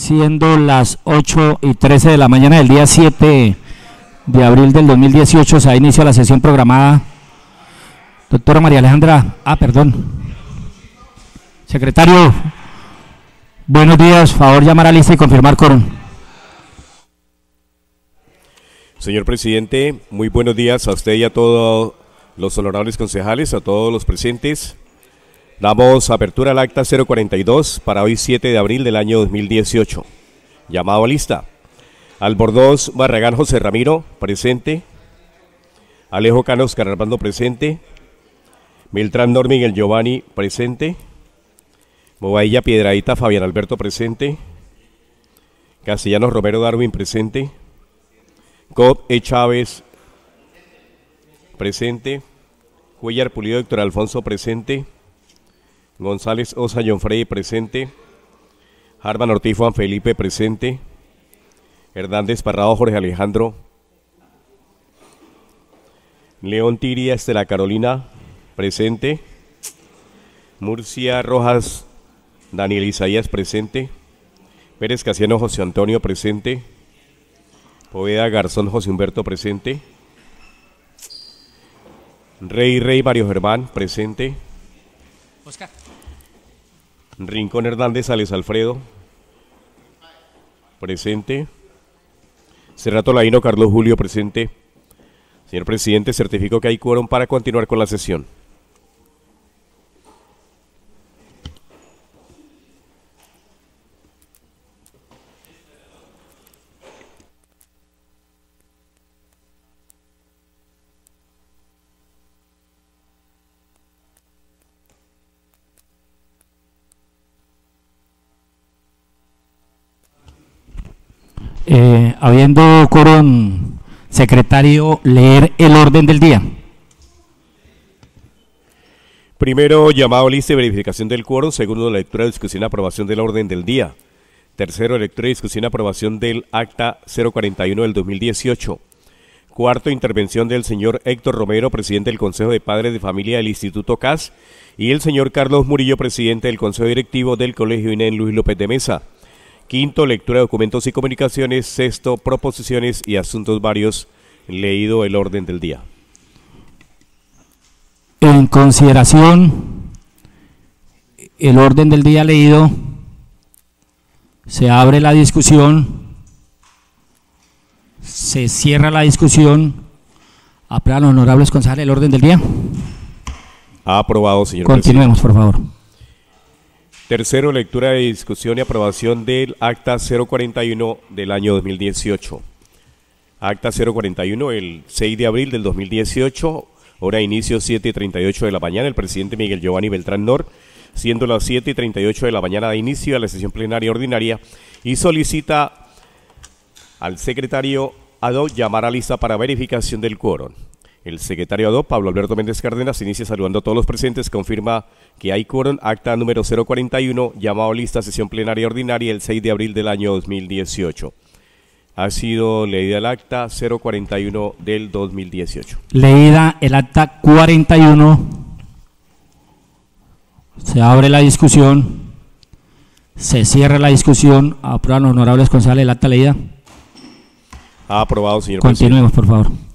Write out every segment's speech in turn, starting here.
Siendo las 8:13 de la mañana del día 7 de abril del 2018, se ha iniciado la sesión programada. Doctora María Alejandra, perdón. Secretario, buenos días, favor llamar a lista y confirmar quórum. Señor presidente, muy buenos días a usted y a todos los honorables concejales, a todos los presentes. Damos apertura al acta 042 para hoy 7 de abril del año 2018. Llamado a lista. Albordós Barragán José Ramiro, presente. Alejo Cano Oscar Armando, presente. Beltrán Nor Miguel Giovanni, presente. Movadilla Piedradita Fabián Alberto, presente. Castellanos Romero Darwin, presente. Cod E. Chávez, presente. Cuellar Pulido Héctor Alfonso, presente. González Osa John Freddy, presente. Harman Ortiz Juan Felipe, presente. Hernández Parrado Jorge Alejandro. León Tiria Estela Carolina, presente. Murcia Rojas Daniel Isaías, presente. Pérez Casiano José Antonio, presente. Poveda Garzón José Humberto, presente. Rey Mario Germán, presente. Oscar. Rincón Hernández Alex Alfredo, presente. Cerrato Laino Carlos Julio, presente. Señor presidente, certifico que hay quórum para continuar con la sesión. Habiendo quórum, secretario, leer el orden del día. Primero, llamado a lista y verificación del quórum. Segundo, lectura, discusión y aprobación del orden del día. Tercero, lectura, discusión y aprobación del acta 041 del 2018. Cuarto, intervención del señor Héctor Romero, presidente del Consejo de Padres de Familia del Instituto CAS, y el señor Carlos Murillo, presidente del Consejo Directivo del Colegio INEN Luis López de Mesa. Quinto, lectura de documentos y comunicaciones. Sexto, proposiciones y asuntos varios. Leído el orden del día. En consideración, el orden del día leído, se abre la discusión, se cierra la discusión. Aprueban, honorables concejales, el orden del día. Aprobado, señor Continuemos, presidente. por favor. Tercero, lectura de discusión y aprobación del acta 041 del año 2018. Acta 041, el 6 de abril del 2018, hora de inicio 7:38 de la mañana. El presidente Miguel Giovanni Beltrán Nor, siendo las 7:38 de la mañana de inicio a la sesión plenaria ordinaria, y solicita al secretario ad hoc llamar a lista para verificación del quórum. El secretario ad hoc, Pablo Alberto Méndez Cárdenas, inicia saludando a todos los presentes, confirma que hay quórum. Acta número 041, llamado a lista, sesión plenaria ordinaria el 6 de abril del año 2018. Ha sido leída el acta 041 del 2018. Leída el acta 41, se abre la discusión, se cierra la discusión. Aprueban, honorables concejales, el acta leída. Aprobado, señor Continuemos, presidente. por favor.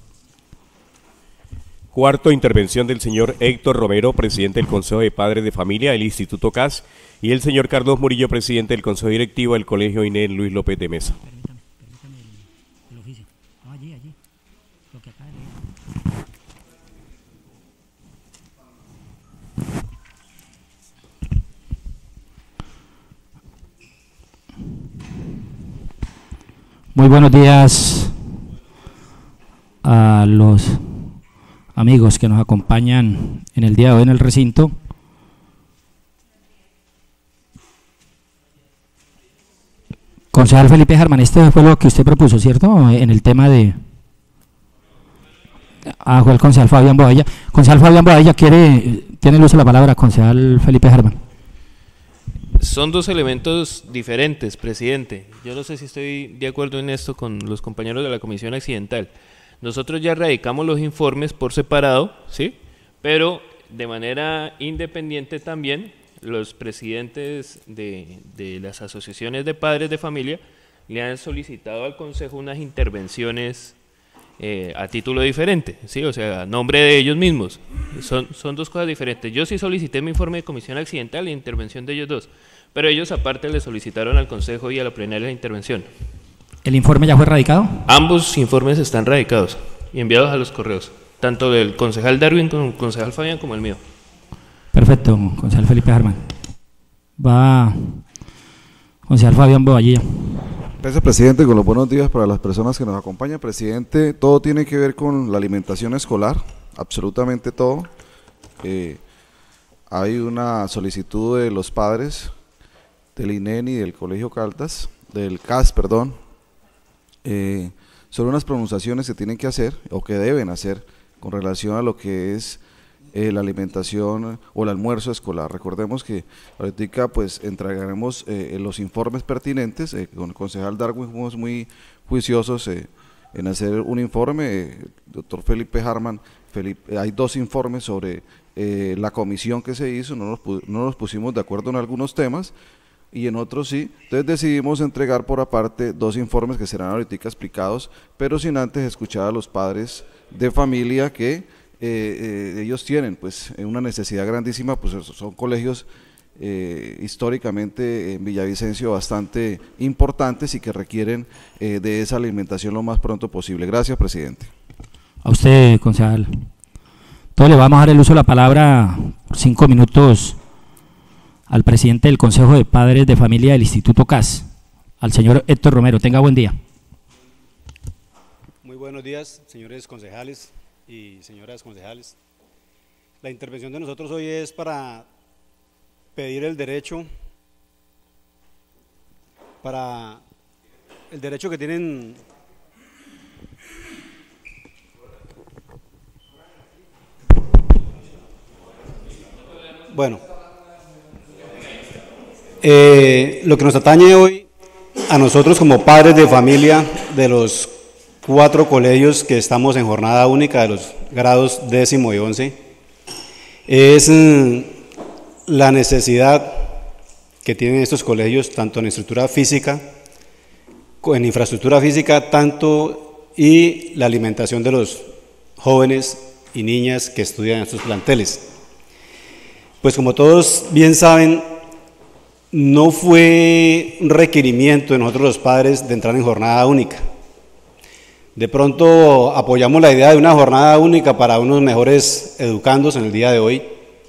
Cuarto, intervención del señor Héctor Romero, presidente del Consejo de Padres de Familia del Instituto CAS, y el señor Carlos Murillo, presidente del Consejo Directivo del Colegio INEN Luis López de Mesa. Permítame el oficio. No, allí, lo que acaba de leer. Muy buenos días a los amigos que nos acompañan en el día de hoy en el recinto. Concejal Felipe Germán, este fue lo que usted propuso, ¿cierto? En el tema de... fue el concejal Fabián Boadilla. Concejal Fabián Boadilla, tiene el uso de la palabra, concejal Felipe Germán. Son dos elementos diferentes, presidente. Yo no sé si estoy de acuerdo en esto con los compañeros de la Comisión Accidental. Nosotros ya radicamos los informes por separado, ¿sí? Pero de manera independiente también los presidentes de las asociaciones de padres de familia le han solicitado al Consejo unas intervenciones a título diferente, ¿sí? O sea, a nombre de ellos mismos. Son dos cosas diferentes. Yo sí solicité mi informe de comisión accidental e intervención de ellos dos, pero ellos aparte le solicitaron al Consejo y a la plenaria la intervención. ¿El informe ya fue radicado? Ambos informes están radicados y enviados a los correos, tanto del concejal Darwin como el concejal Fabián como el mío. Perfecto, concejal Felipe Harman. Va concejal Fabián Bobadilla. Gracias, presidente. Con los buenos días para las personas que nos acompañan. Presidente, todo tiene que ver con la alimentación escolar, absolutamente todo. Hay una solicitud de los padres del INENI, del Colegio Caldas, del CAS, perdón, sobre unas pronunciaciones que tienen que hacer o que deben hacer con relación a lo que es la alimentación o el almuerzo escolar. Recordemos que ahorita pues entregaremos los informes pertinentes. Con el concejal Darwin fuimos muy juiciosos en hacer un informe. Doctor Felipe Harman, hay 2 informes sobre la comisión que se hizo, no nos pusimos de acuerdo en algunos temas y en otros sí, entonces decidimos entregar por aparte 2 informes que serán ahorita explicados, pero sin antes escuchar a los padres de familia que ellos tienen pues una necesidad grandísima, pues son colegios históricamente en Villavicencio bastante importantes y que requieren de esa alimentación lo más pronto posible. Gracias, presidente. A usted, concejal. Entonces le vamos a dar el uso de la palabra 5 minutos al presidente del Consejo de Padres de Familia del Instituto CAS, al señor Héctor Romero. Tenga buen día. Muy buenos días, señores concejales y señoras concejales. La intervención de nosotros hoy es para pedir el derecho que tienen lo que nos atañe hoy a nosotros como padres de familia de los 4 colegios que estamos en jornada única de los grados 10º y 11, es la necesidad que tienen estos colegios, tanto en infraestructura física, tanto y la alimentación de los jóvenes y niñas que estudian en estos planteles. Pues como todos bien saben, no fue un requerimiento de nosotros los padres de entrar en jornada única. De pronto apoyamos la idea de una jornada única para unos mejores educandos en el día de hoy.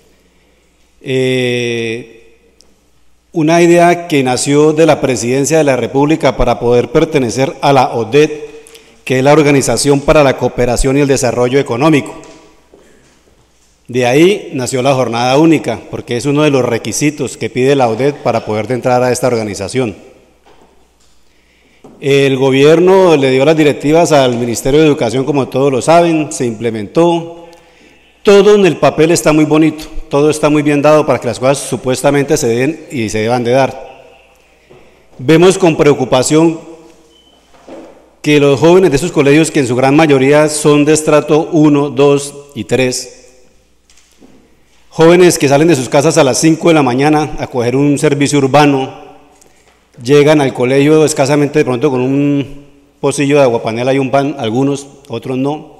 Una idea que nació de la Presidencia de la República para poder pertenecer a la ODED, que es la Organización para la Cooperación y el Desarrollo Económico. De ahí nació la jornada única, porque es uno de los requisitos que pide la ODED para poder entrar a esta organización. El gobierno le dio las directivas al Ministerio de Educación, como todos lo saben, se implementó. Todo en el papel está muy bonito, todo está muy bien dado para que las cosas supuestamente se den y se deban de dar. Vemos con preocupación que los jóvenes de esos colegios, que en su gran mayoría son de estrato 1, 2 y 3, jóvenes que salen de sus casas a las 5 de la mañana a coger un servicio urbano, llegan al colegio escasamente de pronto con un pocillo de aguapanela y un pan, algunos, otros no,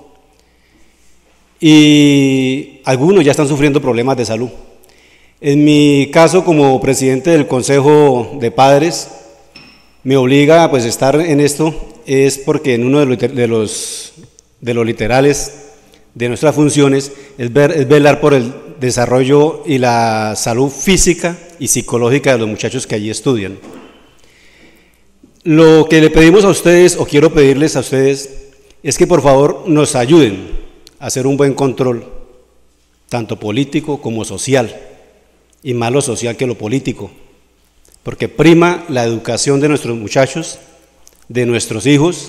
y algunos ya están sufriendo problemas de salud. En mi caso, como presidente del Consejo de Padres, me obliga pues estar en esto, es porque en uno de los literales de nuestras funciones es velar por el desarrollo y la salud física y psicológica de los muchachos que allí estudian. Lo que le pedimos a ustedes, o quiero pedirles a ustedes, es que por favor nos ayuden a hacer un buen control, tanto político como social, y más lo social que lo político, porque prima la educación de nuestros muchachos, de nuestros hijos,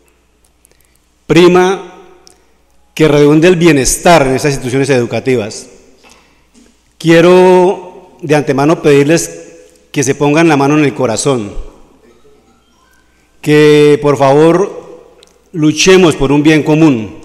prima que redunde el bienestar en esas instituciones educativas. Quiero de antemano pedirles que se pongan la mano en el corazón, que por favor luchemos por un bien común,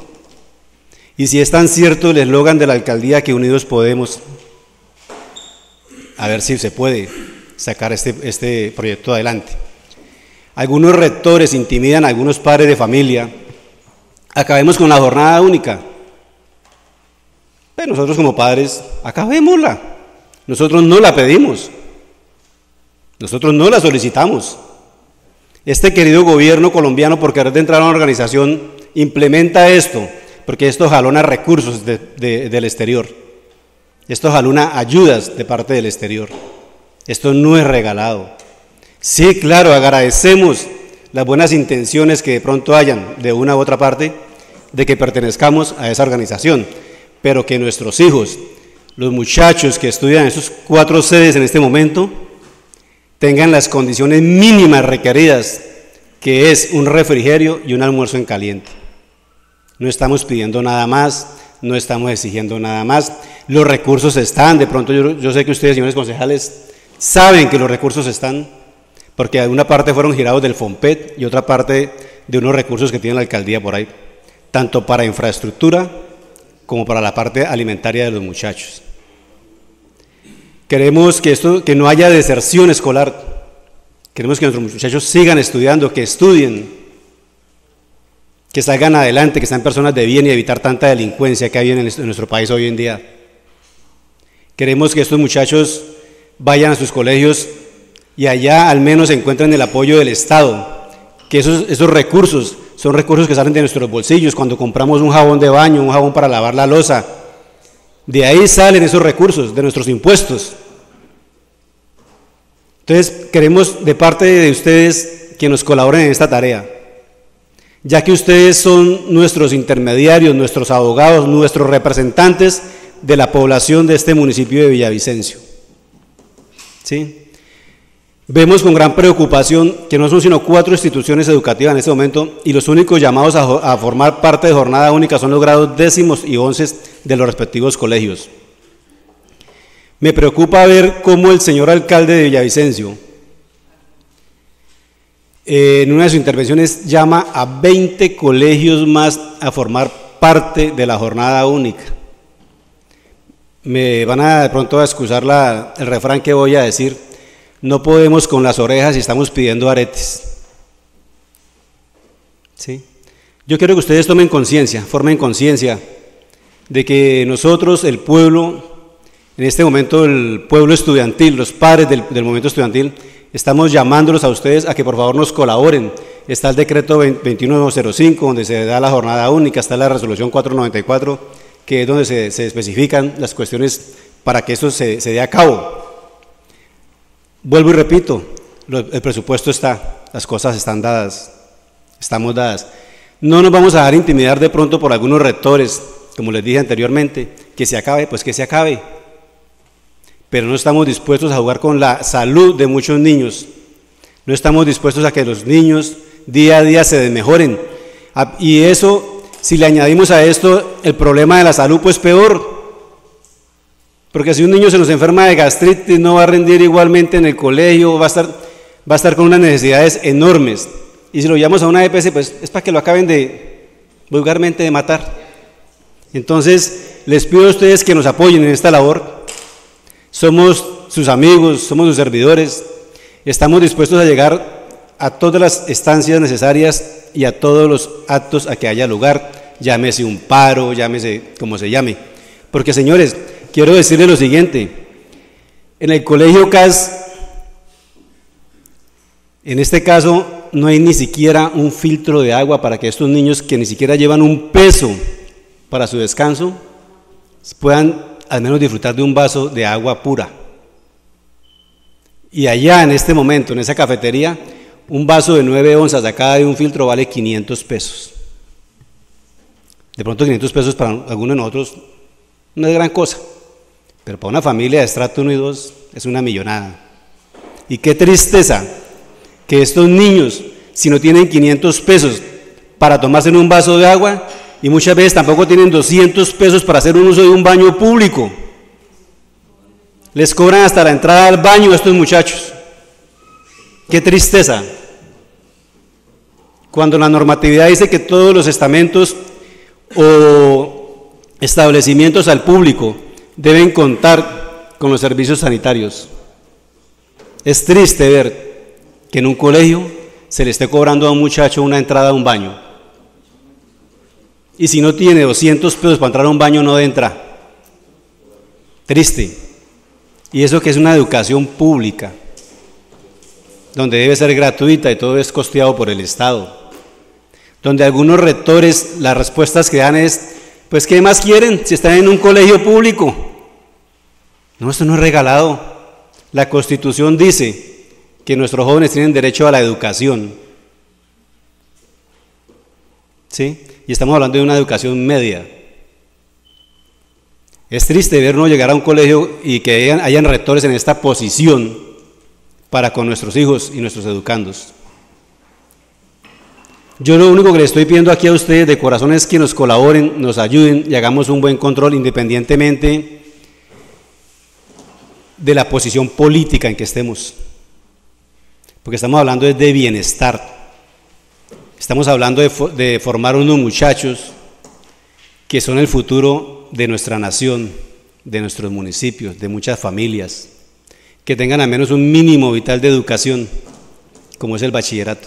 y si es tan cierto el eslogan de la alcaldía que unidos podemos, a ver si se puede sacar este proyecto adelante. Algunos rectores intimidan a algunos padres de familia. Acabemos con la jornada única. Pero nosotros como padres, acabémosla. Nosotros no la pedimos. Nosotros no la solicitamos. Este querido gobierno colombiano, por querer entrar a una organización, implementa esto, porque esto jalona recursos del exterior. Esto jalona ayudas de parte del exterior. Esto no es regalado. Sí, claro, agradecemos las buenas intenciones que de pronto hayan de una u otra parte de que pertenezcamos a esa organización, pero que nuestros hijos, los muchachos que estudian en esos 4 sedes en este momento, tengan las condiciones mínimas requeridas, que es un refrigerio y un almuerzo en caliente. No estamos pidiendo nada más, no estamos exigiendo nada más. Los recursos están, de pronto yo sé que ustedes, señores concejales, saben que los recursos están, porque una parte fueron girados del FOMPET y otra parte de unos recursos que tiene la alcaldía por ahí, tanto para infraestructura como para la parte alimentaria de los muchachos. Queremos que no haya deserción escolar. Queremos que nuestros muchachos sigan estudiando, que estudien, que salgan adelante, que sean personas de bien y evitar tanta delincuencia que hay en nuestro país hoy en día. Queremos que estos muchachos vayan a sus colegios y allá al menos encuentren el apoyo del Estado, que esos recursos son recursos que salen de nuestros bolsillos. Cuando compramos un jabón de baño, un jabón para lavar la loza, de ahí salen esos recursos, de nuestros impuestos. Entonces, queremos de parte de ustedes que nos colaboren en esta tarea, ya que ustedes son nuestros intermediarios, nuestros abogados, nuestros representantes de la población de este municipio de Villavicencio. ¿Sí? Vemos con gran preocupación que no son sino 4 instituciones educativas en este momento y los únicos llamados a formar parte de jornada única son los grados 10º y 11º de los respectivos colegios. Me preocupa ver cómo el señor alcalde de Villavicencio, en una de sus intervenciones, llama a 20 colegios más a formar parte de la jornada única. Me van a de pronto a excusar el refrán que voy a decir: no podemos con las orejas y estamos pidiendo aretes. ¿Sí? Yo quiero que ustedes tomen conciencia, formen conciencia de que nosotros, el pueblo, en este momento el pueblo estudiantil, los padres del movimiento estudiantil, estamos llamándolos a ustedes a que por favor nos colaboren. Está el decreto 2105, donde se da la jornada única, está la resolución 494, que es donde se especifican las cuestiones para que esto se dé a cabo. Vuelvo y repito, el presupuesto está, las cosas están dadas, estamos dadas. No nos vamos a dejar intimidar de pronto por algunos rectores, como les dije anteriormente, que se acabe, pues que se acabe. Pero no estamos dispuestos a jugar con la salud de muchos niños. No estamos dispuestos a que los niños día a día se desmejoren. Y eso, si le añadimos a esto el problema de la salud, pues peor. Porque si un niño se nos enferma de gastritis, no va a rendir igualmente en el colegio, va a estar con unas necesidades enormes. Y si lo llevamos a una EPS, pues es para que lo acaben vulgarmente de matar. Entonces, les pido a ustedes que nos apoyen en esta labor. Somos sus amigos, somos sus servidores, estamos dispuestos a llegar a todas las instancias necesarias y a todos los actos a que haya lugar, llámese un paro, llámese como se llame. Porque, señores, quiero decirles lo siguiente: en el colegio CAS, en este caso, no hay ni siquiera un filtro de agua para que estos niños que ni siquiera llevan un peso para su descanso puedan al menos disfrutar de un vaso de agua pura. Y allá en este momento, en esa cafetería, un vaso de 9 onzas acá de un filtro vale 500 pesos. De pronto 500 pesos para algunos de nosotros no es gran cosa, pero para una familia de estrato 1 y 2 es una millonada. Y qué tristeza que estos niños, si no tienen 500 pesos para tomarse un vaso de agua, y muchas veces tampoco tienen 200 pesos para hacer un uso de un baño público, les cobran hasta la entrada al baño a estos muchachos. Qué tristeza, cuando la normatividad dice que todos los estamentos o establecimientos al público deben contar con los servicios sanitarios. Es triste ver que en un colegio se le esté cobrando a un muchacho una entrada a un baño. Y si no tiene 200 pesos para entrar a un baño, no entra. Triste. Y eso que es una educación pública, donde debe ser gratuita y todo es costeado por el Estado. Donde algunos rectores, las respuestas que dan es, pues ¿qué más quieren si están en un colegio público? No, esto no es regalado. La Constitución dice que nuestros jóvenes tienen derecho a la educación. ¿Sí? Y estamos hablando de una educación media. Es triste vernos llegar a un colegio y que hayan rectores en esta posición para con nuestros hijos y nuestros educandos. Yo lo único que le estoy pidiendo aquí a ustedes de corazón es que nos colaboren, nos ayuden y hagamos un buen control independientemente de la posición política en que estemos. Porque estamos hablando de bienestar. Estamos hablando de formar unos muchachos que son el futuro de nuestra nación, de nuestros municipios, de muchas familias, que tengan al menos un mínimo vital de educación, como es el bachillerato.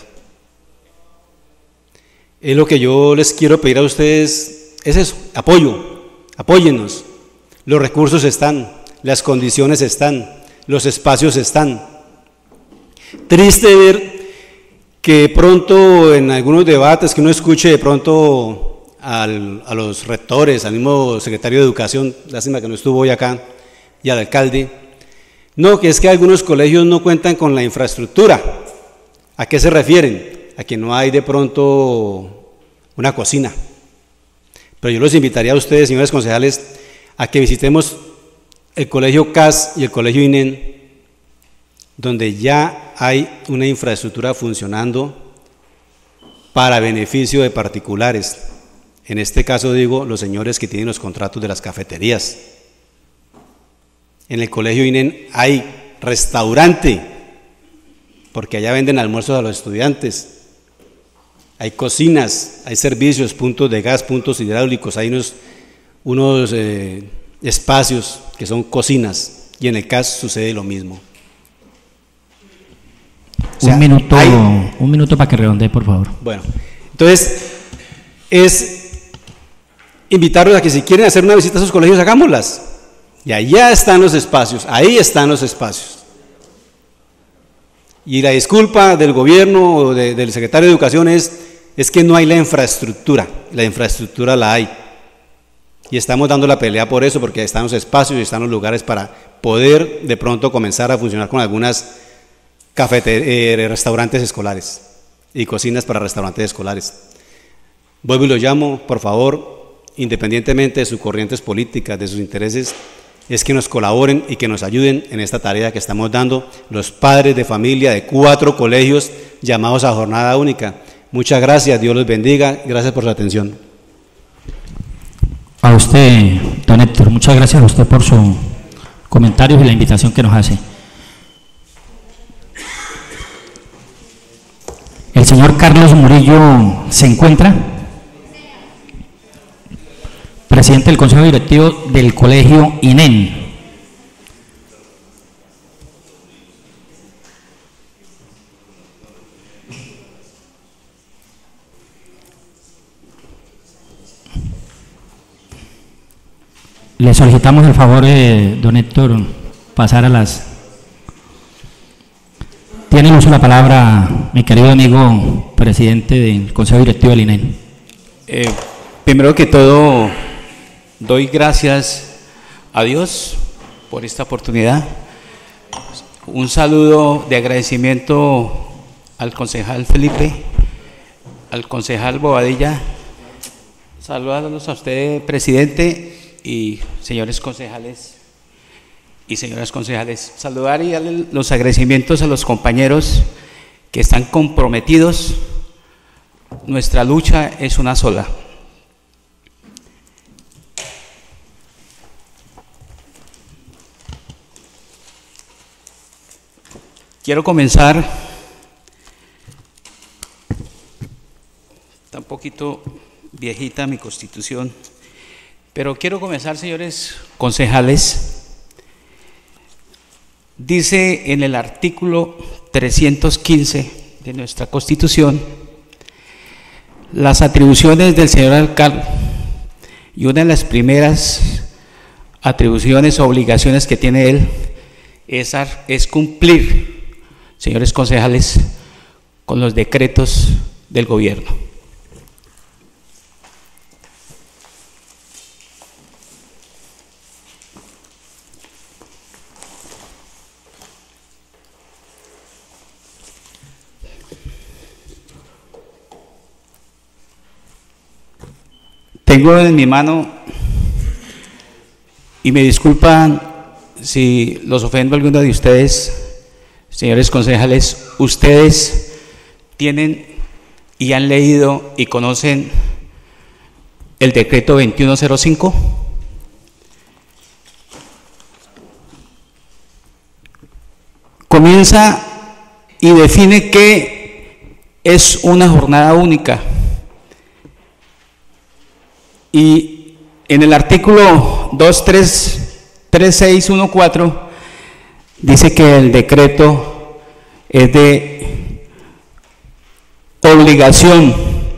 Es lo que yo les quiero pedir a ustedes, es eso, apoyo, apóyennos. Los recursos están, las condiciones están, los espacios están. Triste ver que de pronto en algunos debates que uno escuche de pronto a los rectores, al mismo secretario de Educación, lástima que no estuvo hoy acá, y al alcalde, no, que es que algunos colegios no cuentan con la infraestructura. ¿A qué se refieren? A que no hay de pronto una cocina. Pero yo los invitaría a ustedes, señores concejales, a que visitemos el colegio CAS y el colegio INEN, donde ya hay una infraestructura funcionando para beneficio de particulares. En este caso digo, los señores que tienen los contratos de las cafeterías. En el colegio INEN hay restaurante, porque allá venden almuerzos a los estudiantes. Hay cocinas, hay servicios, puntos de gas, puntos hidráulicos, hay unos espacios que son cocinas, y en el CAS sucede lo mismo. O sea, un minuto para que redondee, por favor. Bueno, entonces es invitarlos a que si quieren hacer una visita a esos colegios, hagámoslas. Y allá están los espacios, ahí están los espacios. Y la disculpa del gobierno o del secretario de Educación es que no hay la infraestructura la hay. Y estamos dando la pelea por eso, porque están los espacios y están los lugares para poder de pronto comenzar a funcionar con algunas restaurantes escolares y cocinas para restaurantes escolares. Vuelvo y lo llamo, por favor, independientemente de sus corrientes políticas, de sus intereses, es que nos colaboren y que nos ayuden en esta tarea que estamos dando los padres de familia de 4 colegios llamados a jornada única. Muchas gracias, Dios los bendiga, gracias por su atención. A usted, don Héctor, muchas gracias a usted por su comentario y la invitación que nos hace. El señor Carlos Murillo se encuentra, presidente del Consejo Directivo del Colegio INEN. Le solicitamos el favor, don Héctor, pasar a las... Tiene el uso de la palabra, mi querido amigo presidente del Consejo Directivo del INEN. Primero que todo, doy gracias a Dios por esta oportunidad. Un saludo de agradecimiento al concejal Felipe, al concejal Bobadilla. Saludos a usted, presidente, y señores concejales y señoras concejales. Saludar y darle los agradecimientos a los compañeros que están comprometidos. Nuestra lucha es una sola. Quiero comenzar, está un poquito viejita mi constitución, pero quiero comenzar, señores concejales, dice en el artículo 315 de nuestra Constitución las atribuciones del señor alcalde, y una de las primeras atribuciones o obligaciones que tiene él es cumplir, señores concejales, con los decretos del gobierno. Tengo en mi mano, y me disculpan si los ofendo a alguno de ustedes, señores concejales, ustedes tienen y han leído y conocen el decreto 2105. Comienza y define que es una jornada única. Y en el artículo 23614 dice que el decreto es de obligación,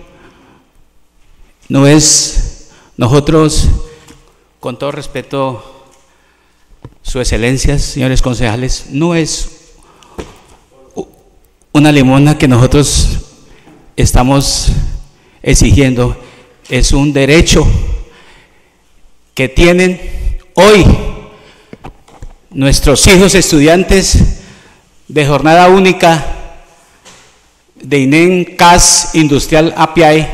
no es, nosotros, con todo respeto, su excelencia, señores concejales, no es una limosna que nosotros estamos exigiendo. Es un derecho que tienen hoy nuestros hijos estudiantes de jornada única de INEN CAS Industrial APIAE.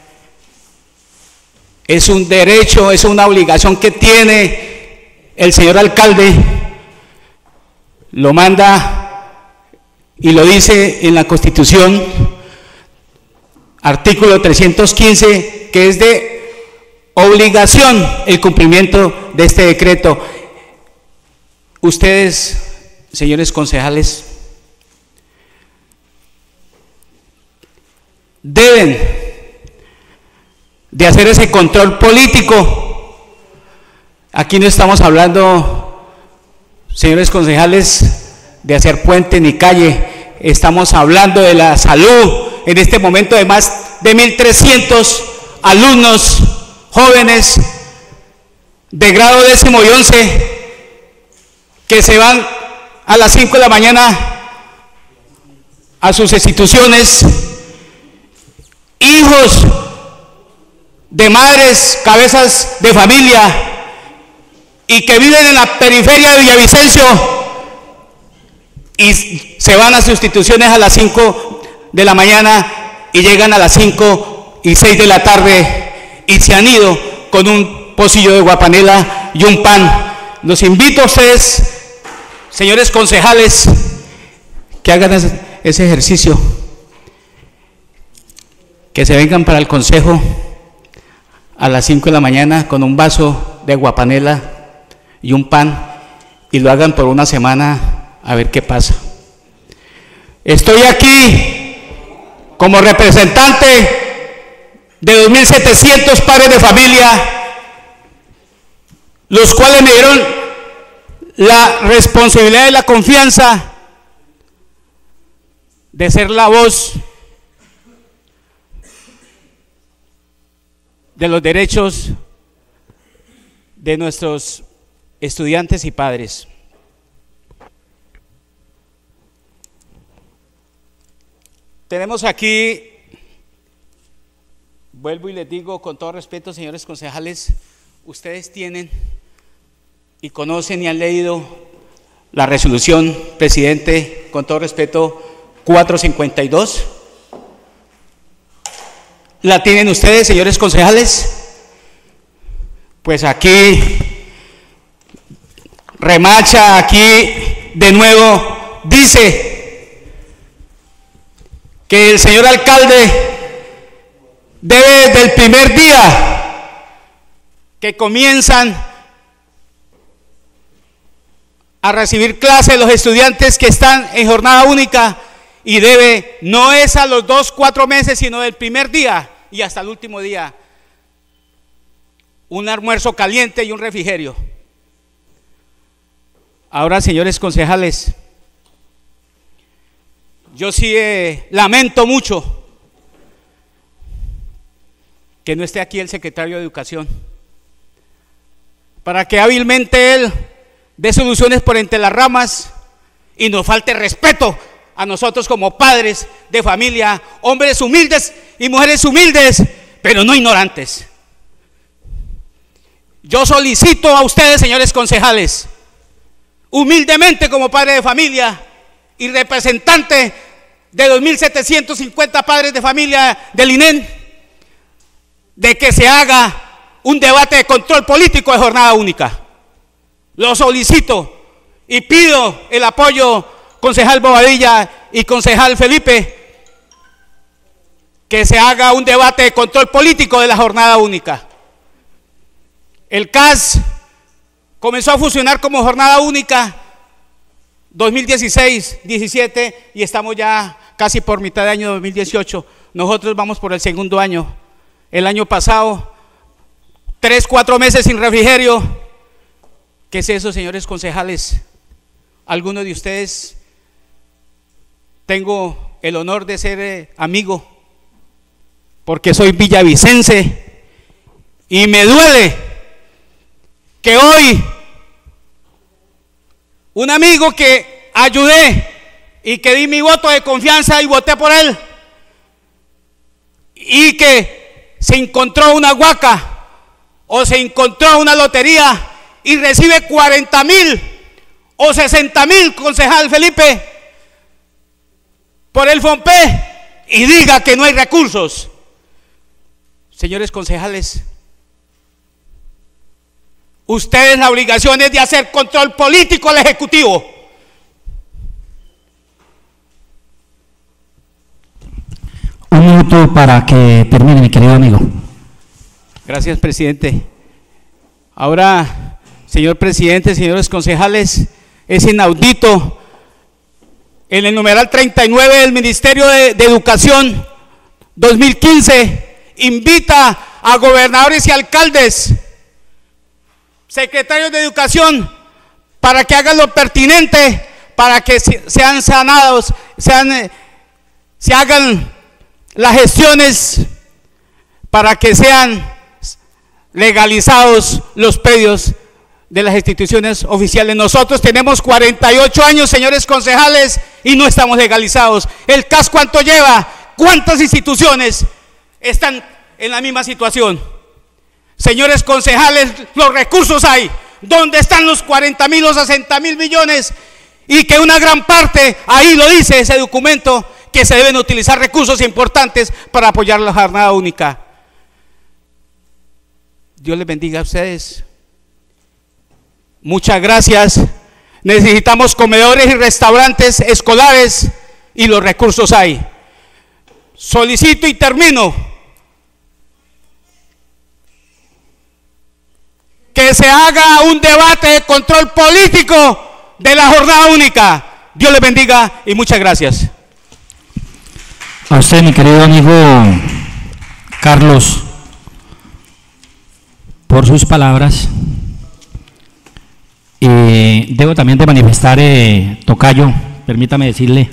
Es un derecho, es una obligación que tiene el señor alcalde, lo manda y lo dice en la Constitución, artículo 315, que es de obligación el cumplimiento de este decreto. Ustedes, señores concejales, deben de hacer ese control político. Aquí no estamos hablando, señores concejales, de hacer puente ni calle, estamos hablando de la salud en este momento de más de 1.300 alumnos jóvenes de grado 10º y 11 que se van a las 5 de la mañana a sus instituciones, hijos de madres, cabezas de familia, y que viven en la periferia de Villavicencio y se van a sus instituciones a las 5 de la mañana y llegan a las 5 y 6 de la tarde y se han ido con un pocillo de guapanela y un pan. Los invito a ustedes, señores concejales, que hagan ese ejercicio, que se vengan para el consejo a las 5 de la mañana con un vaso de guapanela y un pan, y lo hagan por una semana a ver qué pasa. Estoy aquí como representante de 2.700 padres de familia, los cuales me dieron la responsabilidad y la confianza de ser la voz de los derechos de nuestros estudiantes y padres. Tenemos aquí, vuelvo y les digo con todo respeto, señores concejales, ustedes tienen y conocen y han leído la resolución, presidente, con todo respeto, 452. ¿La tienen ustedes, señores concejales? Pues aquí remacha, aquí de nuevo dice que el señor alcalde debe, desde el primer día que comienzan a recibir clases los estudiantes que están en jornada única, y debe, no es a los 2, 4 meses, sino del primer día y hasta el último día, un almuerzo caliente y un refrigerio. Ahora, señores concejales, yo sí lamento mucho que no esté aquí el secretario de Educación, para que hábilmente él dé soluciones por entre las ramas y nos falte respeto a nosotros como padres de familia, hombres humildes y mujeres humildes, pero no ignorantes. Yo solicito a ustedes, señores concejales, humildemente como padre de familia y representante de 2.750 padres de familia del INEN, de que se haga un debate de control político de jornada única. Lo solicito y pido el apoyo, concejal Bobadilla y concejal Felipe, que se haga un debate de control político de la jornada única. El CAS comenzó a funcionar como jornada única 2016-17 y estamos ya casi por mitad de año 2018. Nosotros vamos por el segundo año. El año pasado, 3-4 meses sin refrigerio. ¿Qué es eso, señores concejales? Algunos de ustedes tengo el honor de ser amigo, porque soy villavicense y me duele que hoy un amigo que ayudé y que di mi voto de confianza y voté por él, y que se encontró una huaca o se encontró una lotería y recibe 40.000 o 60.000, concejal Felipe, por el FOMPE, y diga que no hay recursos. Señores concejales, ustedes la obligación es de hacer control político al Ejecutivo. Un minuto para que termine, mi querido amigo. Gracias, presidente. Ahora, señor presidente, señores concejales, es inaudito. En el numeral 39 del Ministerio de Educación 2015 invita a gobernadores y alcaldes, secretarios de Educación, para que hagan lo pertinente, para que sean sanados, se hagan las gestiones para que sean legalizados los predios de las instituciones oficiales. Nosotros tenemos 48 años, señores concejales, y no estamos legalizados. El CAS, ¿cuánto lleva? ¿Cuántas instituciones están en la misma situación? Señores concejales, los recursos hay. ¿Dónde están los 40.000 o 60.000 millones? Y que una gran parte, ahí lo dice ese documento, que se deben utilizar recursos importantes para apoyar la jornada única. Dios les bendiga a ustedes. Muchas gracias. Necesitamos comedores y restaurantes escolares y los recursos hay. Solicito y termino que se haga un debate de control político de la jornada única. Dios les bendiga y muchas gracias. A usted, mi querido amigo Carlos, por sus palabras. Debo también de manifestar, tocayo, permítame decirle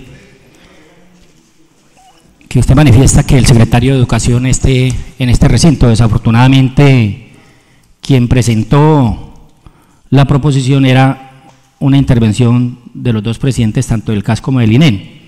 que usted manifiesta que el secretario de Educación esté en este recinto. Desafortunadamente, quien presentó la proposición era una intervención de los dos presidentes, tanto del CAS como del INEN.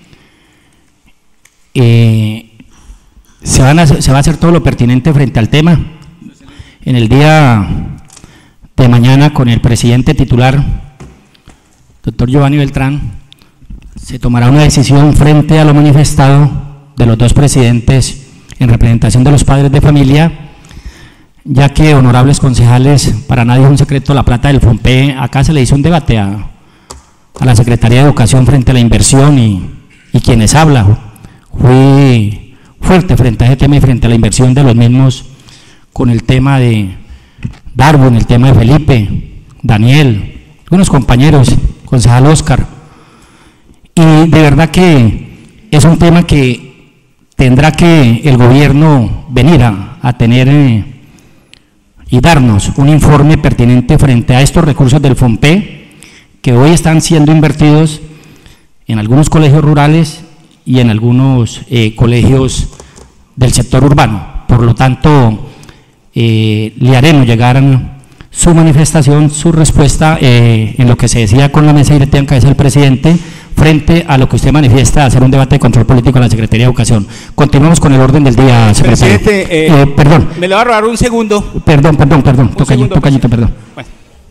Se va a hacer todo lo pertinente frente al tema. En el día de mañana, con el presidente titular, doctor Giovanni Beltrán, se tomará una decisión frente a lo manifestado de los dos presidentes en representación de los padres de familia, ya que, honorables concejales, para nadie es un secreto la plata del FOMPE. Acá se le hizo un debate a la Secretaría de Educación frente a la inversión y quienes hablan. Fui fuerte frente a ese tema y frente a la inversión de los mismos, con el tema de Darwin, el tema de Felipe, Daniel, unos compañeros, concejal Oscar. Y de verdad que es un tema que tendrá que el gobierno venir a tener y darnos un informe pertinente frente a estos recursos del FOMPE que hoy están siendo invertidos en algunos colegios rurales y en algunos colegios del sector urbano. Por lo tanto, le haremos llegar su manifestación, su respuesta en lo que se decía con la mesa directiva en cabeza del presidente, frente a lo que usted manifiesta de hacer un debate de control político en la Secretaría de Educación. Continuamos con el orden del día, secretario. Presidente, perdón. me le va a robar un segundo. Perdón, tocallito, perdón. Bueno.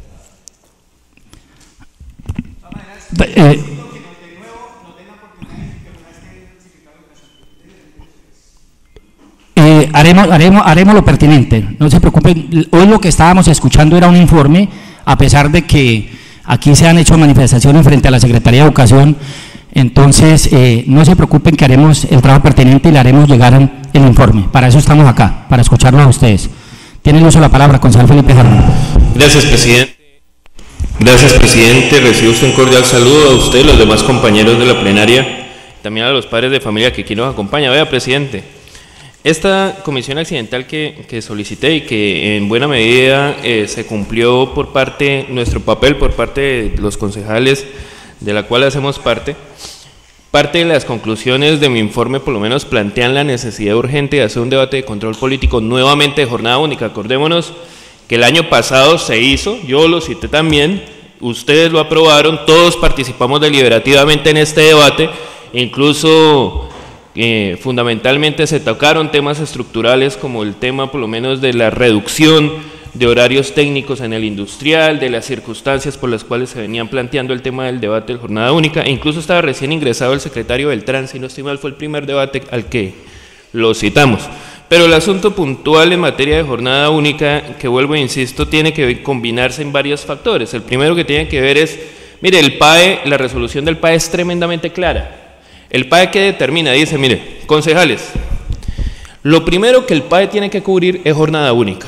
Haremos lo pertinente, no se preocupen. Hoy lo que estábamos escuchando era un informe, a pesar de que aquí se han hecho manifestaciones frente a la Secretaría de Educación. Entonces, no se preocupen, que haremos el trabajo pertinente y le haremos llegar el informe. Para eso estamos acá, para escucharlos a ustedes. Tiene el uso de la palabra, concejal Felipe Jarón. Gracias, presidente. Gracias, presidente. Recibe usted un cordial saludo a usted y los demás compañeros de la plenaria, también a los padres de familia que aquí nos acompañan. Vea, presidente, esta comisión accidental que solicité y que en buena medida se cumplió por parte, nuestro papel por parte de los concejales de la cual hacemos parte de las conclusiones de mi informe por lo menos plantean la necesidad urgente de hacer un debate de control político nuevamente de jornada única. Acordémonos que el año pasado se hizo, yo lo cité también, ustedes lo aprobaron, todos participamos deliberativamente en este debate, incluso fundamentalmente se tocaron temas estructurales como el tema por lo menos de la reducción de horarios técnicos en el industrial, de las circunstancias por las cuales se venían planteando el tema del debate de jornada única, e incluso estaba recién ingresado el secretario Beltrán, si no estoy mal, fue el primer debate al que lo citamos. Pero el asunto puntual en materia de jornada única, que vuelvo e insisto, tiene que combinarse en varios factores. El primero que tiene que ver es, mire, el PAE, la resolución del PAE es tremendamente clara. El PAE que determina, dice, mire, concejales, lo primero que el PAE tiene que cubrir es jornada única.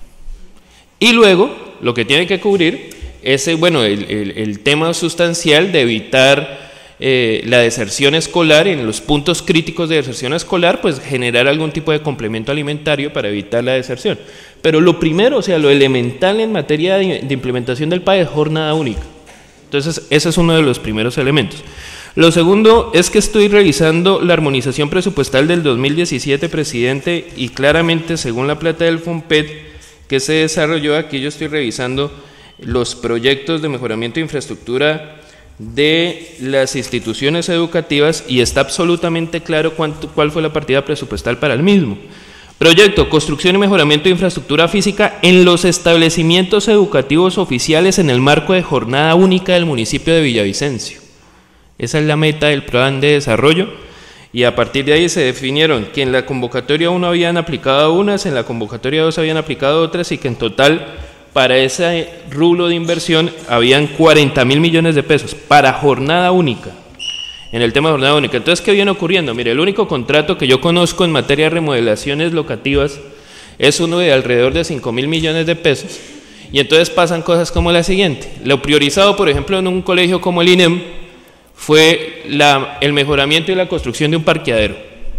Y luego, lo que tiene que cubrir es, bueno, el tema sustancial de evitar la deserción escolar, en los puntos críticos de deserción escolar, pues generar algún tipo de complemento alimentario para evitar la deserción. Pero lo primero, o sea, lo elemental en materia de implementación del PAE es jornada única. Entonces, ese es uno de los primeros elementos. Lo segundo es que estoy revisando la armonización presupuestal del 2017, presidente, y claramente, según la plata del FOMPET que se desarrolló, aquí yo estoy revisando los proyectos de mejoramiento de infraestructura de las instituciones educativas y está absolutamente claro cuál fue la partida presupuestal para el mismo. Proyecto, construcción y mejoramiento de infraestructura física en los establecimientos educativos oficiales en el marco de jornada única del municipio de Villavicencio. Esa es la meta del plan de desarrollo. Y a partir de ahí se definieron que en la convocatoria 1 habían aplicado unas, en la convocatoria 2 habían aplicado otras y que en total para ese rubro de inversión habían 40.000 millones de pesos para jornada única, en el tema de jornada única. Entonces, ¿qué viene ocurriendo? Mire, el único contrato que yo conozco en materia de remodelaciones locativas es uno de alrededor de 5.000 millones de pesos y entonces pasan cosas como la siguiente. Lo priorizado, por ejemplo, en un colegio como el INEM, fue el mejoramiento y la construcción de un parqueadero.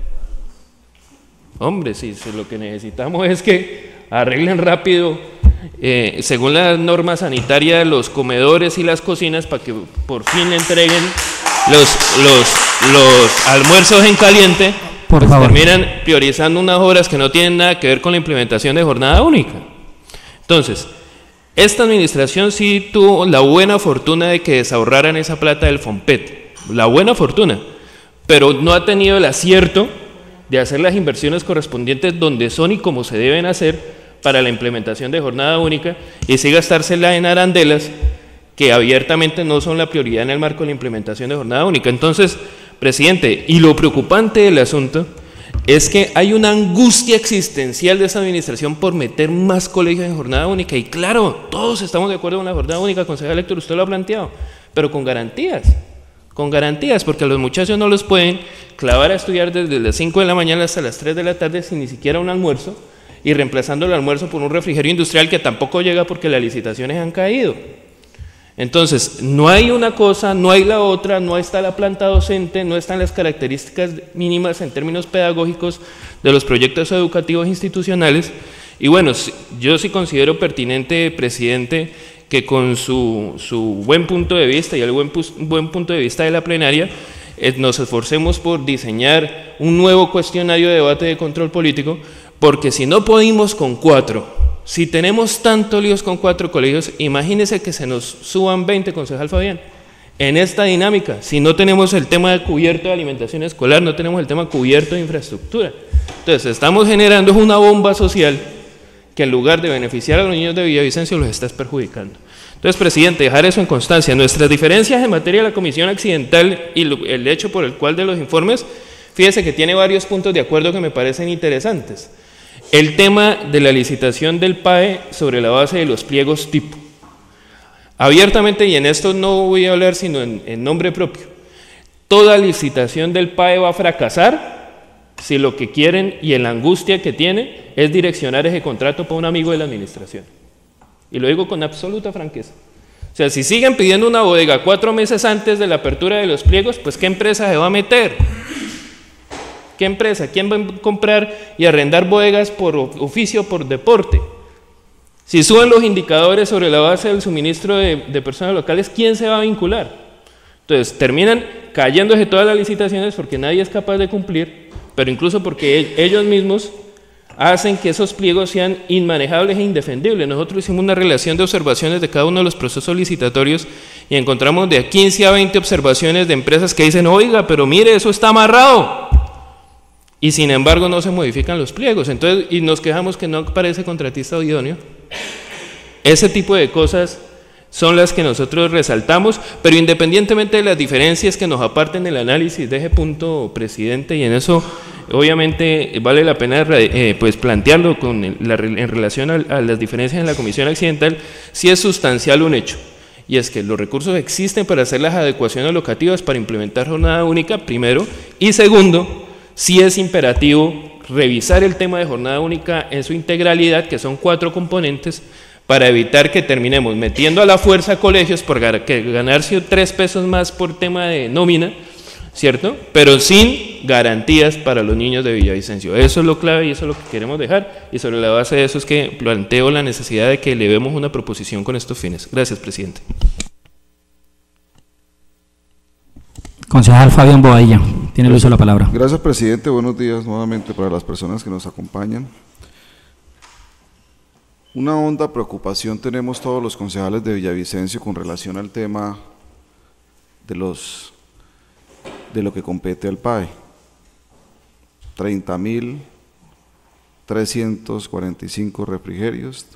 Hombre, si lo que necesitamos es que arreglen rápido, según la norma sanitaria, los comedores y las cocinas para que por fin le entreguen los almuerzos en caliente, por favor. Terminan priorizando unas obras que no tienen nada que ver con la implementación de jornada única. Entonces, esta administración sí tuvo la buena fortuna de que desahorraran esa plata del FOMPET, la buena fortuna, pero no ha tenido el acierto de hacer las inversiones correspondientes donde son y como se deben hacer para la implementación de jornada única y sí gastársela en arandelas que abiertamente no son la prioridad en el marco de la implementación de jornada única. Entonces, presidente, y lo preocupante del asunto es que hay una angustia existencial de esa administración por meter más colegios en jornada única. Y claro, todos estamos de acuerdo con la jornada única, concejal Héctor, usted lo ha planteado, pero con garantías, porque a los muchachos no los pueden clavar a estudiar desde las 5 de la mañana hasta las 3 de la tarde sin ni siquiera un almuerzo y reemplazando el almuerzo por un refrigerio industrial que tampoco llega porque las licitaciones han caído. Entonces, no hay una cosa, no hay la otra, no está la planta docente, no están las características mínimas en términos pedagógicos de los proyectos educativos institucionales. Y bueno, yo sí considero pertinente, presidente, que con su buen punto de vista y el buen punto de vista de la plenaria, nos esforcemos por diseñar un nuevo cuestionario de debate de control político, porque si no pudimos con 4, si tenemos tantos líos con 4 colegios, imagínense que se nos suban 20, concejal Fabián. En esta dinámica, si no tenemos el tema de cubierto de alimentación escolar, no tenemos el tema cubierto de infraestructura. Entonces, estamos generando una bomba social que en lugar de beneficiar a los niños de Villavicencio los está perjudicando. Entonces, presidente, dejar eso en constancia. Nuestras diferencias en materia de la comisión accidental y el hecho por el cual de los informes, fíjese que tiene varios puntos de acuerdo que me parecen interesantes. El tema de la licitación del PAE sobre la base de los pliegos tipo. Abiertamente, y en esto no voy a hablar sino en nombre propio, toda licitación del PAE va a fracasar si lo que quieren y en la angustia que tiene es direccionar ese contrato para un amigo de la administración. Y lo digo con absoluta franqueza. O sea, si siguen pidiendo una bodega 4 meses antes de la apertura de los pliegos, pues ¿qué empresa se va a meter? ¿Qué empresa? ¿Quién va a comprar y arrendar bodegas por oficio, por deporte? Si suben los indicadores sobre la base del suministro de personas locales, ¿quién se va a vincular? Entonces, terminan cayéndose todas las licitaciones porque nadie es capaz de cumplir, pero incluso porque ellos mismos hacen que esos pliegos sean inmanejables e indefendibles. Nosotros hicimos una relación de observaciones de cada uno de los procesos licitatorios y encontramos de 15 a 20 observaciones de empresas que dicen, oiga, pero mire, eso está amarrado. Y sin embargo no se modifican los pliegos. Entonces, y nos quejamos que no parece contratista idóneo. Ese tipo de cosas son las que nosotros resaltamos, pero independientemente de las diferencias que nos aparten el análisis de ese punto, presidente, y en eso obviamente vale la pena pues plantearlo en relación a las diferencias en la comisión accidental, sí es sustancial un hecho, y es que los recursos existen para hacer las adecuaciones locativas para implementar jornada única, primero, y segundo, sí es imperativo revisar el tema de jornada única en su integralidad, que son 4 componentes, para evitar que terminemos metiendo a la fuerza colegios por ganarse 3 pesos más por tema de nómina, ¿cierto? Pero sin garantías para los niños de Villavicencio. Eso es lo clave y eso es lo que queremos dejar, y sobre la base de eso es que planteo la necesidad de que elevemos una proposición con estos fines. Gracias, presidente. Concejal Fabián Bobadilla, tiene el uso de la palabra. Gracias, presidente. Buenos días nuevamente para las personas que nos acompañan. Una honda preocupación tenemos todos los concejales de Villavicencio con relación al tema de lo que compete al PAE. 30.345 refrigerios,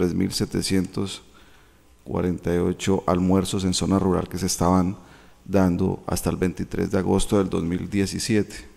3.748 almuerzos en zona rural que se estaban dando hasta el 23 de agosto del 2017.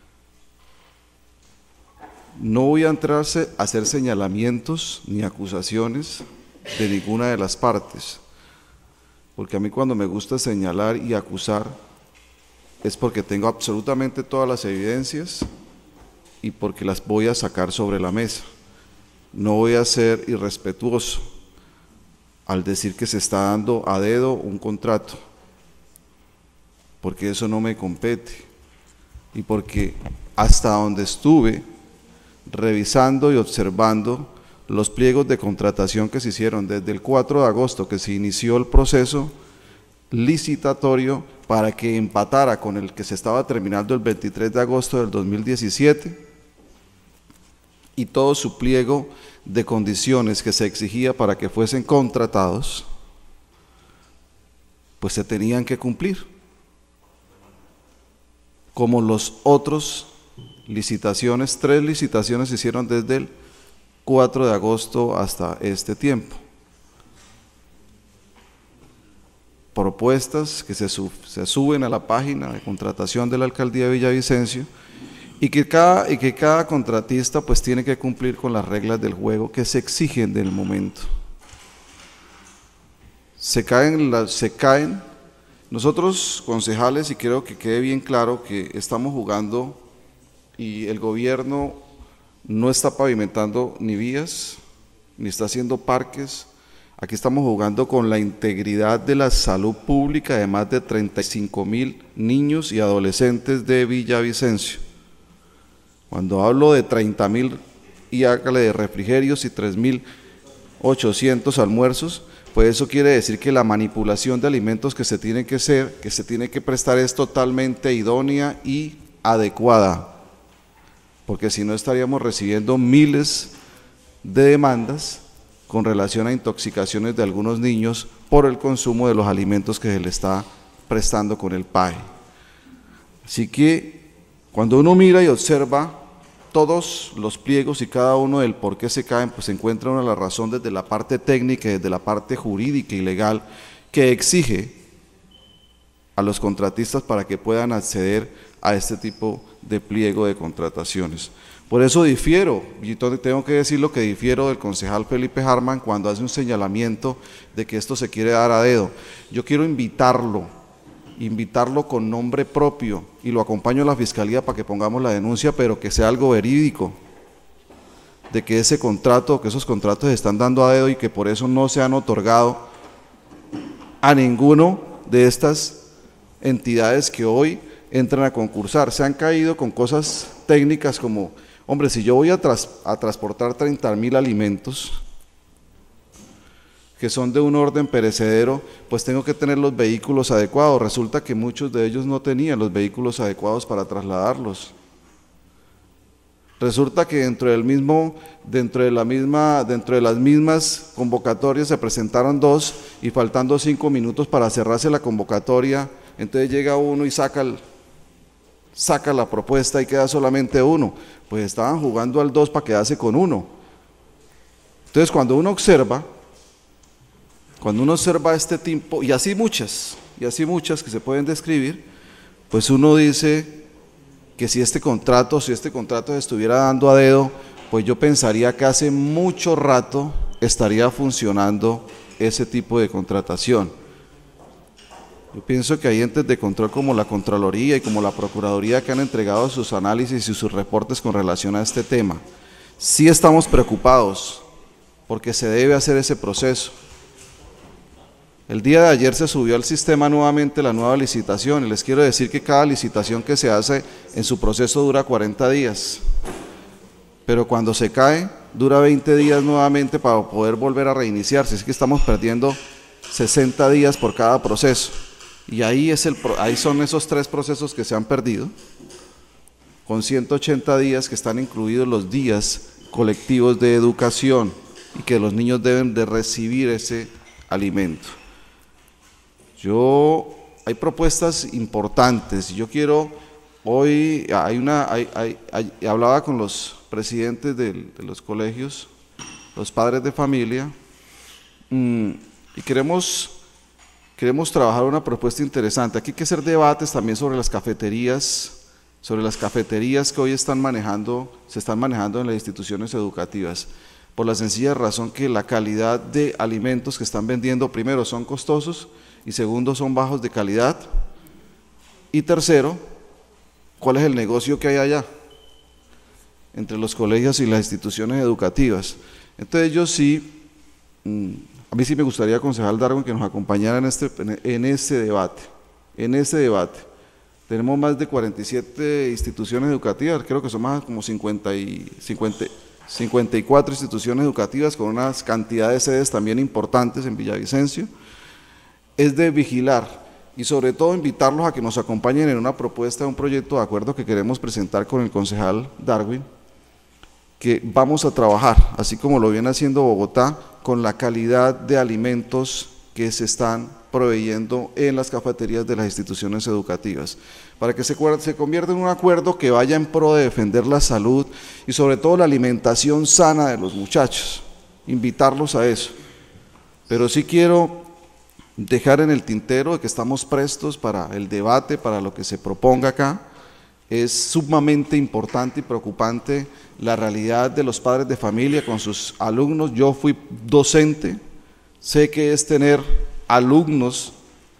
No voy a entrarse a hacer señalamientos ni acusaciones de ninguna de las partes, porque a mí cuando me gusta señalar y acusar es porque tengo absolutamente todas las evidencias y porque las voy a sacar sobre la mesa. No voy a ser irrespetuoso al decir que se está dando a dedo un contrato, porque eso no me compete y porque hasta donde estuve revisando y observando los pliegos de contratación que se hicieron desde el 4 de agosto que se inició el proceso licitatorio para que empatara con el que se estaba terminando el 23 de agosto del 2017 y todo su pliego de condiciones que se exigía para que fuesen contratados, pues se tenían que cumplir, como los otros licitaciones. 3 licitaciones se hicieron desde el 4 de agosto hasta este tiempo. Propuestas que se suben a la página de contratación de la Alcaldía de Villavicencio y que cada contratista pues tiene que cumplir con las reglas del juego que se exigen del momento. Se caen. Nosotros, concejales, y creo que quede bien claro que estamos jugando y el gobierno no está pavimentando ni vías, ni está haciendo parques. Aquí estamos jugando con la integridad de la salud pública de más de 35.000 niños y adolescentes de Villavicencio. Cuando hablo de 30.000 y hágale de refrigerios y 3.800 almuerzos, pues eso quiere decir que la manipulación de alimentos que se tiene que prestar es totalmente idónea y adecuada, porque si no estaríamos recibiendo miles de demandas con relación a intoxicaciones de algunos niños por el consumo de los alimentos que se le está prestando con el PAE. Así que cuando uno mira y observa todos los pliegos y cada uno del por qué se caen, pues se encuentra una la razón desde la parte técnica y desde la parte jurídica y legal que exige a los contratistas para que puedan acceder a este tipo de pliego de contrataciones. Por eso difiero, y tengo que decir lo que difiero del concejal Felipe Harman cuando hace un señalamiento de que esto se quiere dar a dedo. Yo quiero invitarlo con nombre propio y lo acompaño a la fiscalía para que pongamos la denuncia, pero que sea algo verídico, de que ese contrato, que esos contratos se están dando a dedo y que por eso no se han otorgado a ninguno de estas entidades que hoy entran a concursar. Se han caído con cosas técnicas como, hombre, si yo voy a transportar 30.000 alimentos que son de un orden perecedero, pues tengo que tener los vehículos adecuados. Resulta que muchos de ellos no tenían los vehículos adecuados para trasladarlos. Resulta que dentro de las mismas convocatorias se presentaron 2 y faltando 5 minutos para cerrarse la convocatoria, entonces llega uno y saca la propuesta y queda solamente 1. Pues estaban jugando al 2 para quedarse con 1. Entonces cuando uno observa este tipo, y así muchas que se pueden describir, pues uno dice que si este contrato se estuviera dando a dedo, pues yo pensaría que hace mucho rato estaría funcionando ese tipo de contratación. Yo pienso que hay entes de control como la Contraloría y como la Procuraduría que han entregado sus análisis y sus reportes con relación a este tema. Sí estamos preocupados porque se debe hacer ese proceso. El día de ayer se subió al sistema nuevamente la nueva licitación y les quiero decir que cada licitación que se hace en su proceso dura 40 días, pero cuando se cae dura 20 días nuevamente para poder volver a reiniciarse, así que estamos perdiendo 60 días por cada proceso y ahí son esos 3 procesos que se han perdido, con 180 días que están incluidos los días colectivos de educación y que los niños deben de recibir ese alimento. Hay propuestas importantes. Yo quiero, hoy hablaba con los presidentes de los colegios, los padres de familia, y queremos trabajar una propuesta interesante. Aquí hay que hacer debates también sobre las cafeterías que hoy se están manejando en las instituciones educativas, por la sencilla razón que la calidad de alimentos que están vendiendo, primero, son costosos, y segundo, son bajos de calidad, y tercero, ¿cuál es el negocio que hay allá entre los colegios y las instituciones educativas? Entonces yo sí, a mí sí me gustaría, concejal Darwin, que nos acompañara en ese debate. Tenemos más de 47 instituciones educativas, creo que son más como 54 instituciones educativas con unas cantidades de sedes también importantes en Villavicencio. Es de vigilar y sobre todo invitarlos a que nos acompañen en una propuesta, un proyecto de acuerdo que queremos presentar con el concejal Darwin, que vamos a trabajar, así como lo viene haciendo Bogotá, con la calidad de alimentos que se están proveyendo en las cafeterías de las instituciones educativas, para que se convierta en un acuerdo que vaya en pro de defender la salud y sobre todo la alimentación sana de los muchachos, invitarlos a eso. Pero sí quiero dejar en el tintero de que estamos prestos para el debate, para lo que se proponga acá. Es sumamente importante y preocupante la realidad de los padres de familia con sus alumnos. Yo fui docente, sé que es tener alumnos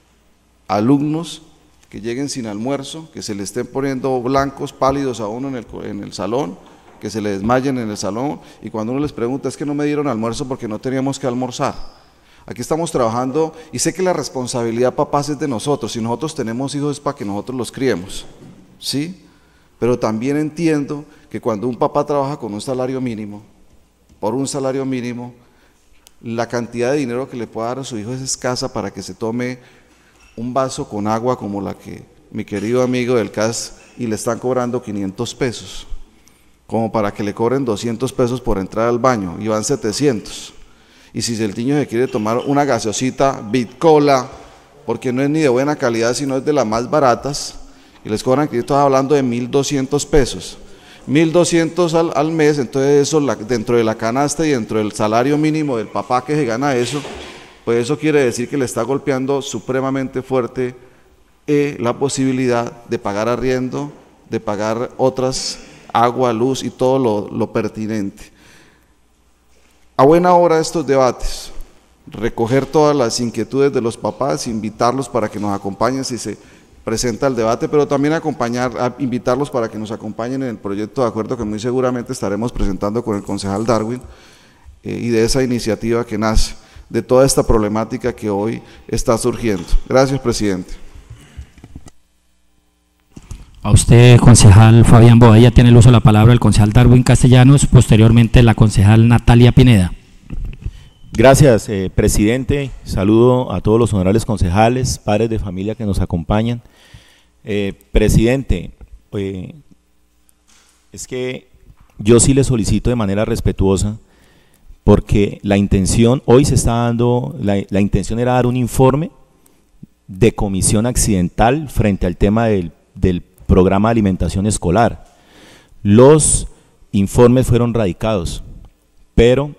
que lleguen sin almuerzo, que se le estén poniendo blancos, pálidos a uno en el salón, que se le desmayen en el salón, y cuando uno les pregunta, es que no me dieron almuerzo porque no teníamos que almorzar. Aquí estamos trabajando y sé que la responsabilidad, papás, es de nosotros. Si nosotros tenemos hijos es para que nosotros los criemos, ¿sí? Pero también entiendo que cuando un papá trabaja con un salario mínimo, por un salario mínimo, la cantidad de dinero que le pueda dar a su hijo es escasa para que se tome un vaso con agua como la que mi querido amigo del CAS y le están cobrando 500 pesos, como para que le cobren 200 pesos por entrar al baño y van 700. Y si el niño se quiere tomar una gaseosita Bitcola, porque no es ni de buena calidad, sino es de las más baratas, y les cobran, que estoy hablando de 1.200 pesos. 1.200 al mes, entonces eso dentro de la canasta y dentro del salario mínimo del papá que se gana eso, pues eso quiere decir que le está golpeando supremamente fuerte la posibilidad de pagar arriendo, de pagar otras, agua, luz y todo lo pertinente. A buena hora estos debates, recoger todas las inquietudes de los papás, invitarlos para que nos acompañen si se presenta el debate, pero también invitarlos para que nos acompañen en el proyecto de acuerdo que muy seguramente estaremos presentando con el concejal Darwin y de esa iniciativa que nace de toda esta problemática que hoy está surgiendo. Gracias, presidente. A usted, concejal Fabián Bobadilla, tiene el uso de la palabra el concejal Darwin Castellanos, posteriormente la concejal Natalia Pineda. Gracias, presidente. Saludo a todos los honorables concejales, padres de familia que nos acompañan. Presidente, es que yo sí le solicito de manera respetuosa, porque la intención, hoy se está dando, la intención era dar un informe de comisión accidental frente al tema del programa de alimentación escolar. Los informes fueron radicados, pero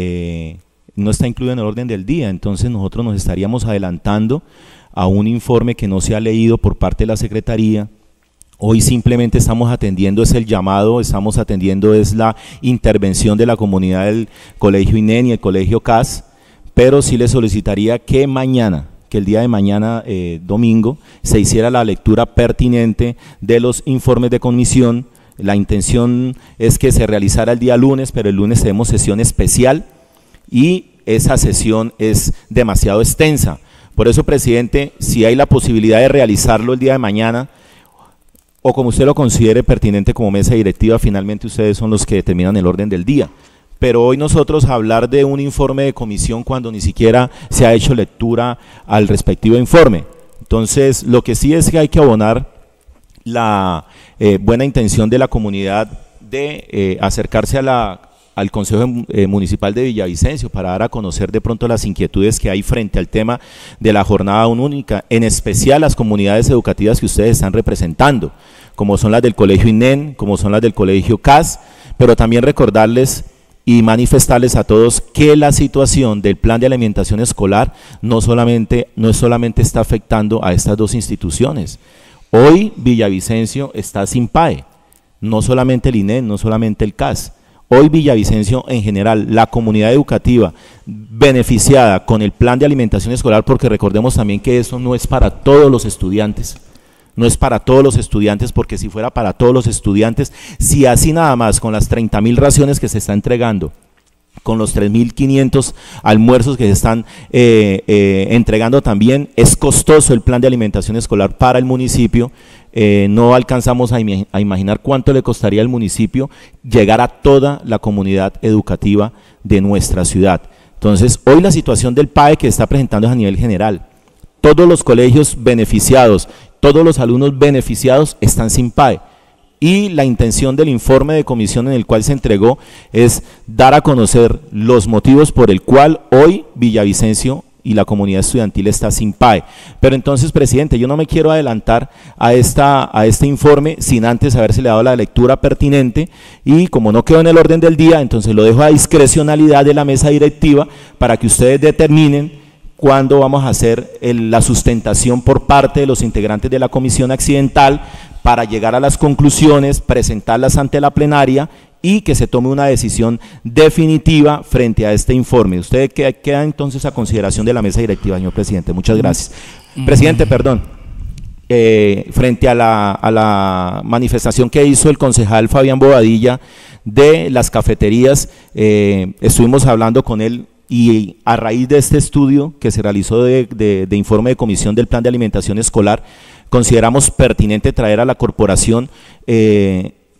no está incluido en el orden del día, entonces nosotros nos estaríamos adelantando a un informe que no se ha leído por parte de la Secretaría. Hoy simplemente estamos atendiendo es el llamado, estamos atendiendo es la intervención de la comunidad del Colegio INEN y el Colegio CAS, pero sí le solicitaría que mañana, que el día de mañana, domingo, se hiciera la lectura pertinente de los informes de comisión. La intención es que se realizara el día lunes, pero el lunes tenemos sesión especial y esa sesión es demasiado extensa. Por eso, presidente, si hay la posibilidad de realizarlo el día de mañana, o como usted lo considere pertinente como mesa directiva, finalmente ustedes son los que determinan el orden del día. Pero hoy nosotros hablar de un informe de comisión cuando ni siquiera se ha hecho lectura al respectivo informe. Entonces, lo que sí es que hay que abonar la buena intención de la comunidad de acercarse al Consejo Municipal de Villavicencio para dar a conocer de pronto las inquietudes que hay frente al tema de la jornada única, en especial las comunidades educativas que ustedes están representando, como son las del Colegio INEN, como son las del Colegio CAS, pero también recordarles y manifestarles a todos que la situación del plan de alimentación escolar no solamente está afectando a estas dos instituciones. Hoy Villavicencio está sin PAE, no solamente el INEN, no solamente el CAS. Hoy Villavicencio en general, la comunidad educativa beneficiada con el plan de alimentación escolar, porque recordemos también que eso no es para todos los estudiantes, no es para todos los estudiantes, porque si fuera para todos los estudiantes, si así nada más con las 30.000 raciones que se está entregando, con los 3.500 almuerzos que se están entregando también, es costoso el plan de alimentación escolar para el municipio. No alcanzamos a imaginar cuánto le costaría al municipio llegar a toda la comunidad educativa de nuestra ciudad. Entonces, hoy la situación del PAE que está presentando es a nivel general. Todos los colegios beneficiados, todos los alumnos beneficiados están sin PAE. Y la intención del informe de comisión en el cual se entregó es dar a conocer los motivos por el cual hoy Villavicencio y la comunidad estudiantil está sin PAE. Pero entonces, presidente, yo no me quiero adelantar a este informe sin antes habérsele dado la lectura pertinente, y como no quedó en el orden del día, entonces lo dejo a discrecionalidad de la mesa directiva para que ustedes determinen cuándo vamos a hacer la sustentación por parte de los integrantes de la comisión accidental para llegar a las conclusiones, presentarlas ante la plenaria y que se tome una decisión definitiva frente a este informe. Usted queda entonces a consideración de la mesa directiva, señor presidente. Muchas gracias. Presidente, perdón. Frente a la manifestación que hizo el concejal Fabián Bobadilla de las cafeterías, estuvimos hablando con él y a raíz de este estudio que se realizó de informe de comisión del plan de alimentación escolar, consideramos pertinente traer a la corporación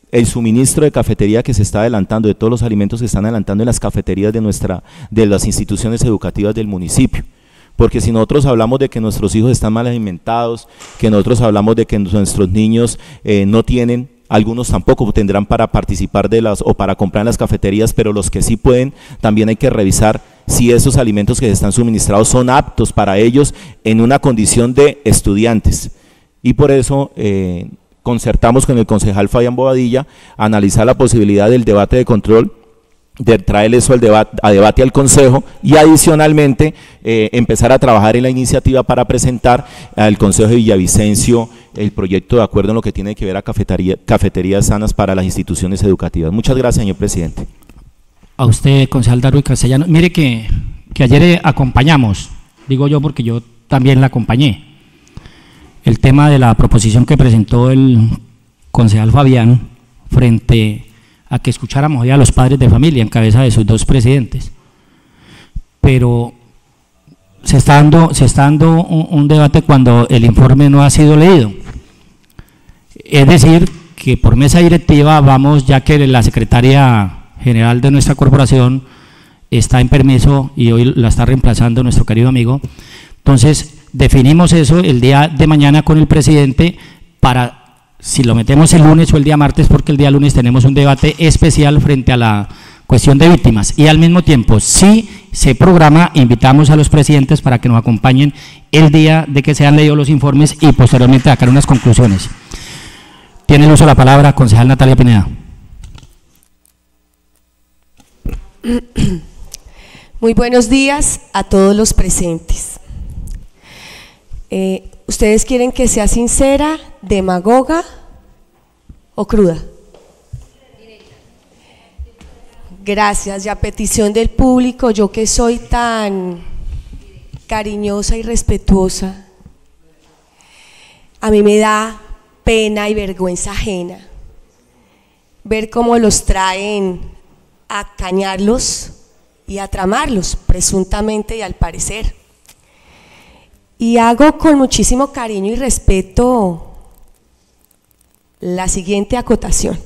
el suministro de cafetería que se está adelantando, de todos los alimentos que están adelantando en las cafeterías de las instituciones educativas del municipio. Porque si nosotros hablamos de que nuestros hijos están mal alimentados, que nosotros hablamos de que nuestros niños no tienen, algunos tampoco tendrán para participar o para comprar en las cafeterías, pero los que sí pueden, también hay que revisar si esos alimentos que se están suministrados son aptos para ellos en una condición de estudiantes. Y por eso concertamos con el concejal Fabián Bobadilla analizar la posibilidad del debate de control, de traer eso a debate al Consejo y adicionalmente empezar a trabajar en la iniciativa para presentar al Consejo de Villavicencio el proyecto de acuerdo en lo que tiene que ver a cafeterías sanas para las instituciones educativas. Muchas gracias, señor presidente. A usted, concejal Darwin Castellano. Mire que ayer acompañamos, digo yo porque yo también la acompañé, el tema de la proposición que presentó el concejal Fabián frente a que escucháramos hoy a los padres de familia en cabeza de sus dos presidentes. Pero se está dando un debate cuando el informe no ha sido leído. Es decir, que por mesa directiva vamos, ya que la secretaria general de nuestra corporación está en permiso y hoy la está reemplazando nuestro querido amigo, entonces definimos eso el día de mañana con el presidente para, si lo metemos el lunes o el día martes, porque el día lunes tenemos un debate especial frente a la cuestión de víctimas, y al mismo tiempo, si se programa, invitamos a los presidentes para que nos acompañen el día de que se han leído los informes y posteriormente sacar unas conclusiones. Tiene el uso de la palabra concejal Natalia Pineda. Muy buenos días a todos los presentes. ¿Ustedes quieren que sea sincera, demagoga o cruda? Gracias, y a petición del público, yo que soy tan cariñosa y respetuosa, a mí me da pena y vergüenza ajena ver cómo los traen a cañarlos y a tramarlos, presuntamente y al parecer. Y hago con muchísimo cariño y respeto la siguiente acotación.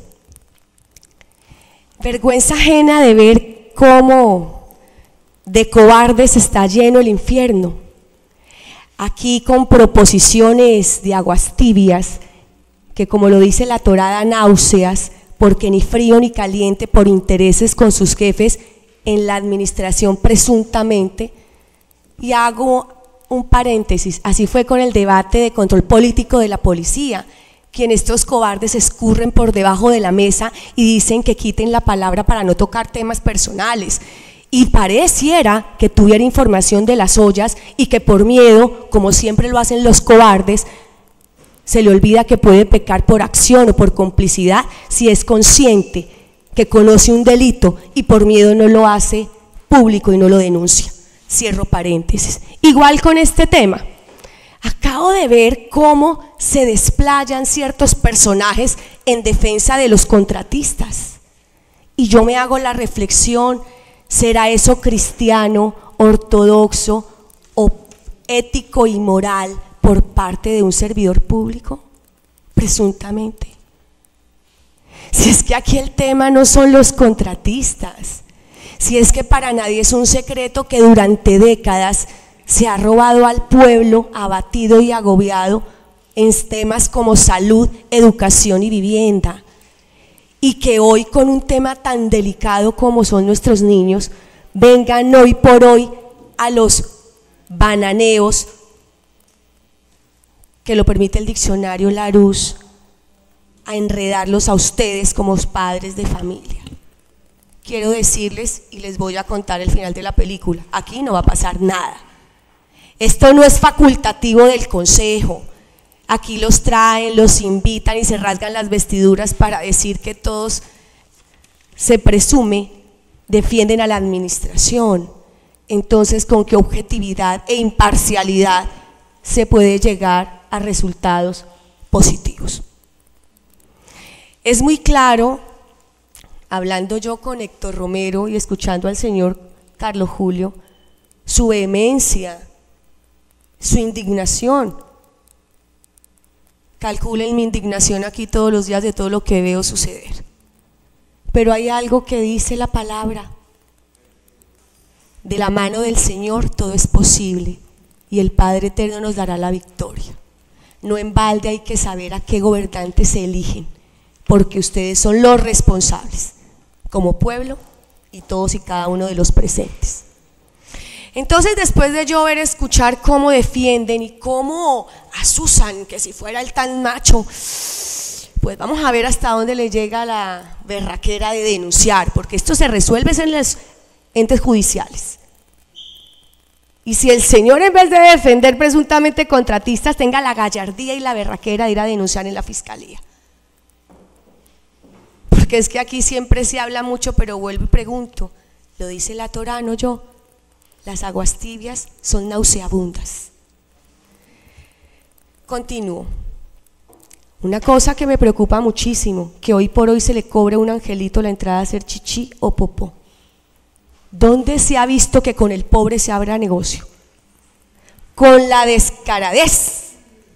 Vergüenza ajena de ver cómo de cobardes está lleno el infierno. Aquí con proposiciones de aguas tibias, que como lo dice la Torá, da náuseas, porque ni frío ni caliente por intereses con sus jefes en la administración presuntamente. Y hago un paréntesis, así fue con el debate de control político de la policía, quien estos cobardes escurren por debajo de la mesa y dicen que quiten la palabra para no tocar temas personales, y pareciera que tuviera información de las ollas y que por miedo, como siempre lo hacen los cobardes, se le olvida que puede pecar por acción o por complicidad si es consciente que conoce un delito y por miedo no lo hace público y no lo denuncia. Cierro paréntesis. Igual con este tema. Acabo de ver cómo se desplayan ciertos personajes en defensa de los contratistas. Y yo me hago la reflexión, ¿será eso cristiano, ortodoxo o ético y moral por parte de un servidor público? Presuntamente. Si es que aquí el tema no son los contratistas, si es que para nadie es un secreto que durante décadas se ha robado al pueblo abatido y agobiado en temas como salud, educación y vivienda, y que hoy con un tema tan delicado como son nuestros niños, vengan hoy por hoy a los bananeos, que lo permite el diccionario Larousse, a enredarlos a ustedes como padres de familia. Quiero decirles, y les voy a contar el final de la película, aquí no va a pasar nada. Esto no es facultativo del consejo, aquí los traen, los invitan y se rasgan las vestiduras para decir que todos, se presume, defienden a la administración. Entonces, ¿con qué objetividad e imparcialidad se puede llegar a resultados positivos? Es muy claro, hablando yo con Héctor Romero y escuchando al señor Carlos Julio, su vehemencia, su indignación. calculen mi indignación aquí todos los días de todo lo que veo suceder. Pero hay algo que dice la palabra: de la mano del Señor todo es posible y el Padre Eterno nos dará la victoria. No en balde hay que saber a qué gobernantes se eligen, porque ustedes son los responsables, como pueblo y todos y cada uno de los presentes. Entonces, después de yo escuchar cómo defienden y cómo asusan que si fuera el tan macho, pues vamos a ver hasta dónde le llega la berraquera de denunciar, porque esto se resuelve en los entes judiciales. Y si el Señor, en vez de defender presuntamente contratistas, tenga la gallardía y la berraquera de ir a denunciar en la fiscalía. Porque es que aquí siempre se habla mucho, pero vuelvo y pregunto, ¿lo dice la Torá, no yo? Las aguas tibias son nauseabundas. Continúo. Una cosa que me preocupa muchísimo, que hoy por hoy se le cobre a un angelito la entrada a hacer chichi o popó. ¿Dónde se ha visto que con el pobre se abra negocio? Con la descaradez,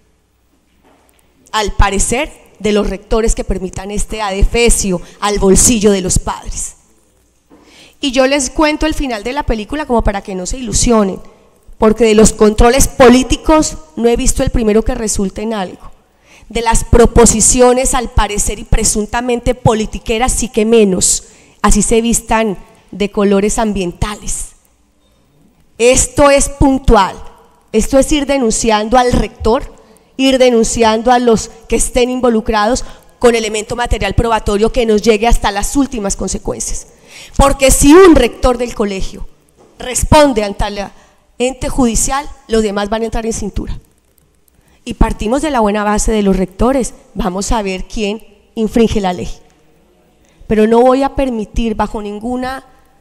al parecer, de los rectores que permitan este adefesio al bolsillo de los padres. Y yo les cuento el final de la película como para que no se ilusionen, porque de los controles políticos no he visto el primero que resulte en algo. De las proposiciones al parecer y presuntamente politiqueras sí que menos, así se vistan de colores ambientales. Esto es puntual, esto es ir denunciando al rector, ir denunciando a los que estén involucrados con elemento material probatorio que nos llegue hasta las últimas consecuencias. Porque si un rector del colegio responde ante el ente judicial, los demás van a entrar en cintura. Y partimos de la buena base de los rectores, vamos a ver quién infringe la ley. Pero no voy a permitir bajo ninguna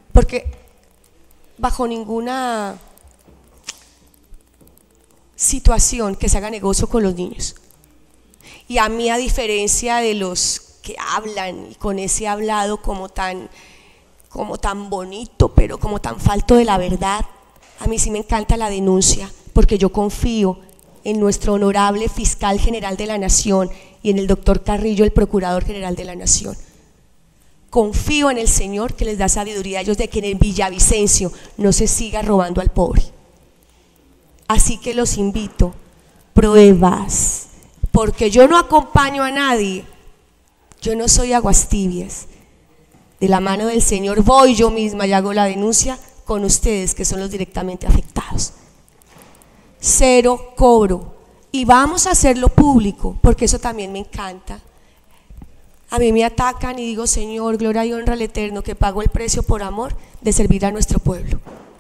situación que se haga negocio con los niños. Y a mí, a diferencia de los que hablan y con ese hablado como tan bonito, pero como tan falto de la verdad, a mí sí me encanta la denuncia, porque yo confío en nuestro honorable fiscal general de la Nación y en el doctor Carrillo, el procurador general de la Nación. Confío en el Señor que les da sabiduría a ellos de que en el Villavicencio no se siga robando al pobre. Así que los invito, pruebas, porque yo no acompaño a nadie, yo no soy aguas tibias. De la mano del Señor voy yo misma y hago la denuncia con ustedes que son los directamente afectados. Cero cobro, y vamos a hacerlo público, porque eso también me encanta. A mí me atacan y digo: Señor, gloria y honra al Eterno que pagó el precio por amor de servir a nuestro pueblo.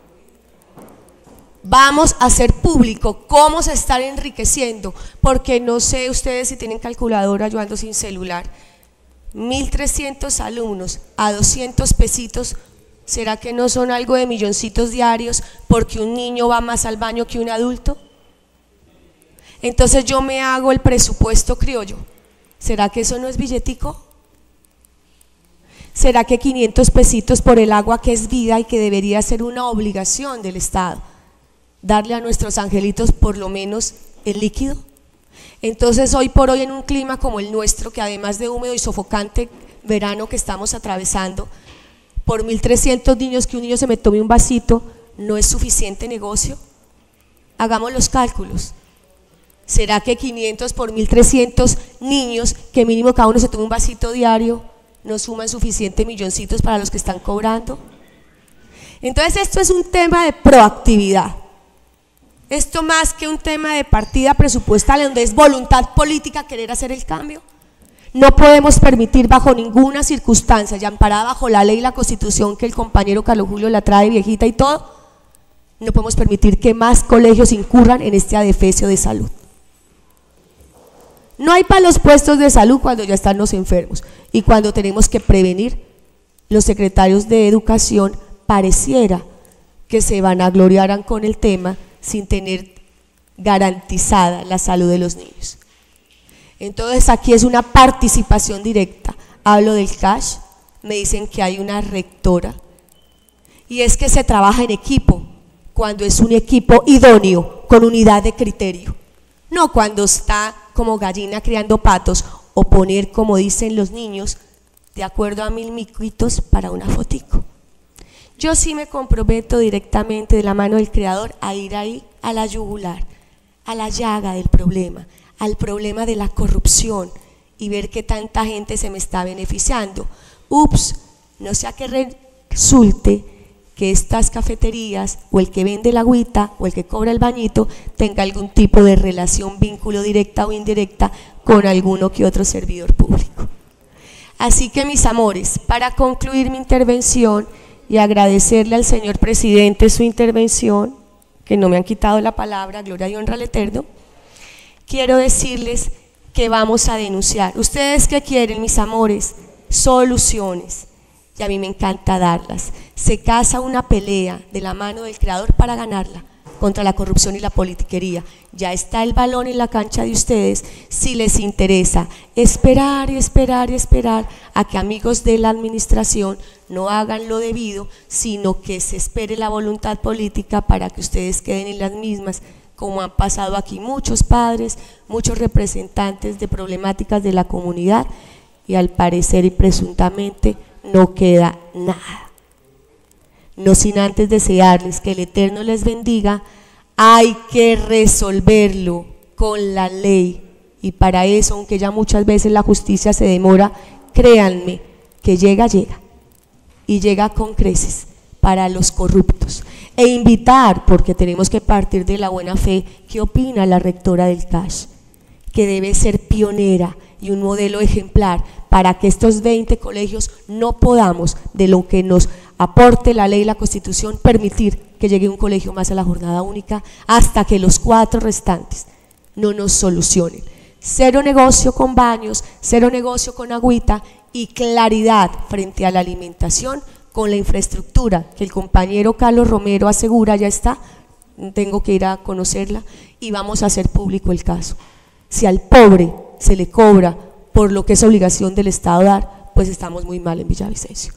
Vamos a hacer público cómo se están enriqueciendo, porque no sé ustedes si tienen calculadora, yo ando sin celular. 1.300 alumnos a 200 pesitos, ¿será que no son algo de milloncitos diarios porque un niño va más al baño que un adulto? Entonces yo me hago el presupuesto criollo. ¿Será que eso no es billetico? ¿Será que 500 pesitos por el agua, que es vida y que debería ser una obligación del Estado, darle a nuestros angelitos por lo menos el líquido? Entonces hoy por hoy, en un clima como el nuestro, que además de húmedo y sofocante verano que estamos atravesando, por 1.300 niños que un niño se me tome un vasito, ¿no es suficiente negocio? Hagamos los cálculos. ¿Será que 500 por 1.300 niños, que mínimo cada uno se tome un vasito diario, no suman suficientes milloncitos para los que están cobrando? Entonces esto es un tema de proactividad. Esto, más que un tema de partida presupuestal, donde es voluntad política querer hacer el cambio. No podemos permitir bajo ninguna circunstancia, y amparada bajo la ley y la Constitución, que el compañero Carlos Julio la trae viejita y todo, no podemos permitir que más colegios incurran en este adefesio de salud. No hay para los puestos de salud cuando ya están los enfermos, y cuando tenemos que prevenir, los secretarios de educación pareciera que se vanagloriaran con el tema sin tener garantizada la salud de los niños. Entonces aquí es una participación directa. Hablo del CASH, me dicen que hay una rectora, y es que se trabaja en equipo, cuando es un equipo idóneo, con unidad de criterio, no cuando está como gallina criando patos o poner, como dicen los niños, de acuerdo a 1000 miquitos para una fotico. Yo sí me comprometo directamente de la mano del Creador a ir ahí a la yugular, a la llaga del problema, al problema de la corrupción y ver que tanta gente se me está beneficiando. Ups, no sea que resulte que estas cafeterías o el que vende la agüita o el que cobra el bañito tenga algún tipo de relación, vínculo directa o indirecta con alguno que otro servidor público. Así que, mis amores, para concluir mi intervención y agradecerle al señor presidente su intervención, que no me han quitado la palabra, gloria y honra al Eterno, quiero decirles que vamos a denunciar. ¿Ustedes qué quieren, mis amores? Soluciones. Y a mí me encanta darlas. Se casa una pelea de la mano del Creador para ganarla contra la corrupción y la politiquería. Ya está el balón en la cancha de ustedes. Si les interesa esperar y esperar y esperar a que amigos de la administración no hagan lo debido, sino que se espere la voluntad política para que ustedes queden en las mismas, como han pasado aquí muchos padres, muchos representantes de problemáticas de la comunidad, y al parecer y presuntamente no queda nada. No sin antes desearles que el Eterno les bendiga. Hay que resolverlo con la ley, y para eso, aunque ya muchas veces la justicia se demora, créanme que llega y llega con creces para los corruptos. E invitar, porque tenemos que partir de la buena fe, ¿qué opina la rectora del CASH? Que debe ser pionera y un modelo ejemplar para que estos 20 colegios no podamos, de lo que nos aporte la ley y la Constitución, permitir que llegue un colegio más a la jornada única hasta que los 4 restantes no nos solucionen. Cero negocio con baños, cero negocio con agüita y claridad frente a la alimentación con la infraestructura que el compañero Carlos Romero asegura ya está. Tengo que ir a conocerla y vamos a hacer público el caso. Si al pobre se le cobra por lo que es obligación del Estado dar, pues estamos muy mal en Villavicencio.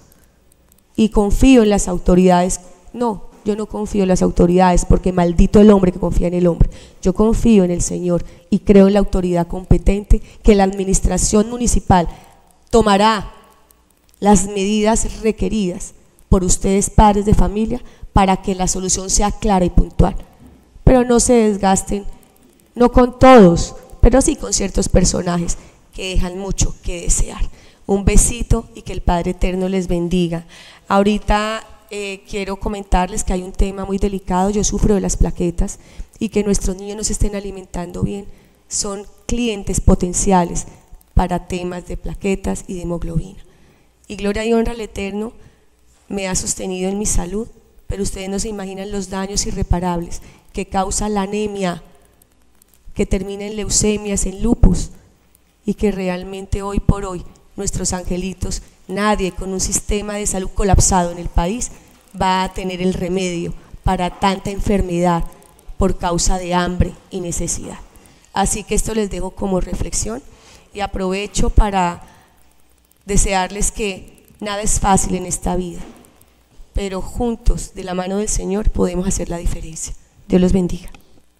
Y confío en las autoridades. No, yo no confío en las autoridades, porque maldito el hombre que confía en el hombre. Yo confío en el Señor y creo en la autoridad competente, que la administración municipal tomará las medidas requeridas por ustedes, padres de familia, para que la solución sea clara y puntual. Pero no se desgasten, no con todos, pero sí con ciertos personajes que dejan mucho que desear. Un besito y que el Padre Eterno les bendiga. Ahorita quiero comentarles que hay un tema muy delicado. Yo sufro de las plaquetas, y que nuestros niños no se estén alimentando bien son clientes potenciales para temas de plaquetas y de hemoglobina. Y gloria y honra al Eterno me ha sostenido en mi salud, pero ustedes no se imaginan los daños irreparables que causa la anemia, que termina en leucemias, en lupus, y que realmente hoy por hoy nuestros angelitos, nadie con un sistema de salud colapsado en el país va a tener el remedio para tanta enfermedad por causa de hambre y necesidad. Así que esto les dejo como reflexión, y aprovecho para desearles que nada es fácil en esta vida, pero juntos, de la mano del Señor, podemos hacer la diferencia. Dios los bendiga.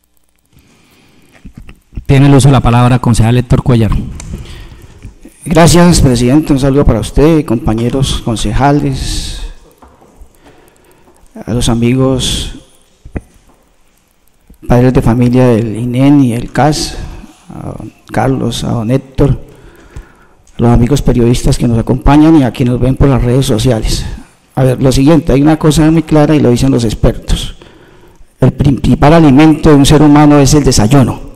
Tiene el uso de la palabra concejal Héctor Cuellar. Gracias, presidente. Un saludo para usted, compañeros concejales, a los amigos padres de familia del INEN y el CAS, a don Carlos, a don Héctor, a los amigos periodistas que nos acompañan y a quienes nos ven por las redes sociales. A ver, lo siguiente, hay una cosa muy clara y lo dicen los expertos: el principal alimento de un ser humano es el desayuno.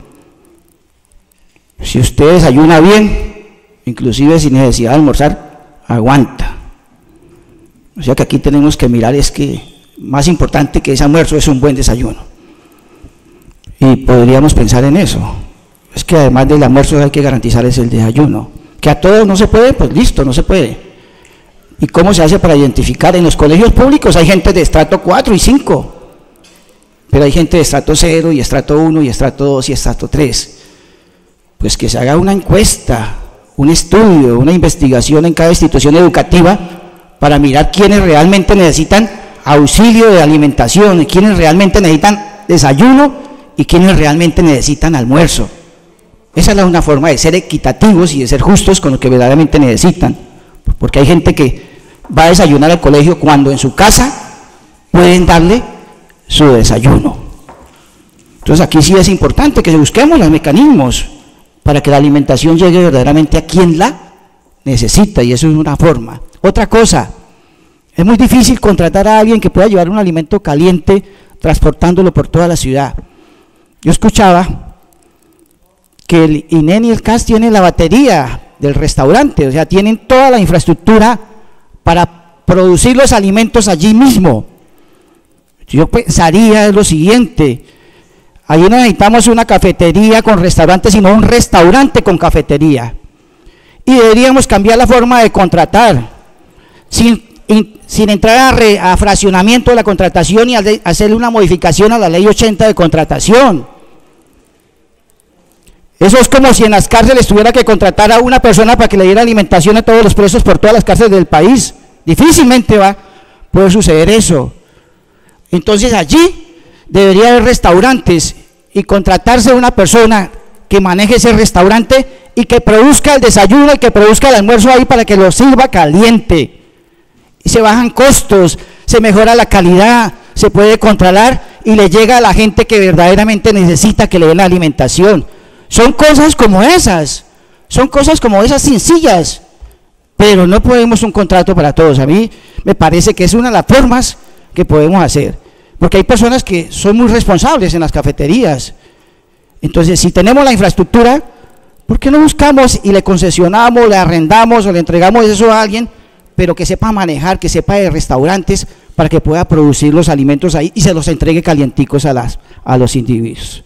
Si usted desayuna bien, inclusive sin necesidad de almorzar, aguanta. O sea que aquí tenemos que mirar, es que más importante que ese almuerzo es un buen desayuno. Y podríamos pensar en eso. Es que además del almuerzo hay que garantizar es el desayuno. Que a todos no se puede, pues listo, no se puede. ¿Y cómo se hace para identificar? En los colegios públicos hay gente de estrato 4 y 5, pero hay gente de estrato 0 y estrato 1 y estrato 2 y estrato 3. Pues que se haga una encuesta, un estudio, una investigación en cada institución educativa para mirar quiénes realmente necesitan auxilio de alimentación, quiénes realmente necesitan desayuno y quiénes realmente necesitan almuerzo. Esa es una forma de ser equitativos y de ser justos con lo que verdaderamente necesitan, porque hay gente que va a desayunar al colegio cuando en su casa pueden darle su desayuno. Entonces aquí sí es importante que busquemos los mecanismos para que la alimentación llegue verdaderamente a quien la necesita, y eso es una forma. Otra cosa, es muy difícil contratar a alguien que pueda llevar un alimento caliente transportándolo por toda la ciudad. Yo escuchaba que el INEN y el CAS tienen la batería del restaurante, o sea, tienen toda la infraestructura para producir los alimentos allí mismo. Yo pensaría lo siguiente: allí no necesitamos una cafetería con restaurante, sino un restaurante con cafetería. Y deberíamos cambiar la forma de contratar, sin entrar a fraccionamiento de la contratación y hacerle una modificación a la ley 80 de contratación. Eso es como si en las cárceles tuviera que contratar a una persona para que le diera alimentación a todos los presos por todas las cárceles del país. Difícilmente va a poder suceder eso. Entonces allí debería haber restaurantes y contratarse una persona que maneje ese restaurante y que produzca el desayuno y que produzca el almuerzo ahí para que lo sirva caliente. Y se bajan costos, se mejora la calidad, se puede controlar y le llega a la gente que verdaderamente necesita que le den la alimentación. Son cosas como esas sencillas, pero no podemos un contrato para todos. A mí me parece que es una de las formas que podemos hacer, porque hay personas que son muy responsables en las cafeterías. Entonces, si tenemos la infraestructura, ¿por qué no buscamos y le concesionamos, le arrendamos o le entregamos eso a alguien, pero que sepa manejar, que sepa de restaurantes, para que pueda producir los alimentos ahí y se los entregue calienticos a los individuos?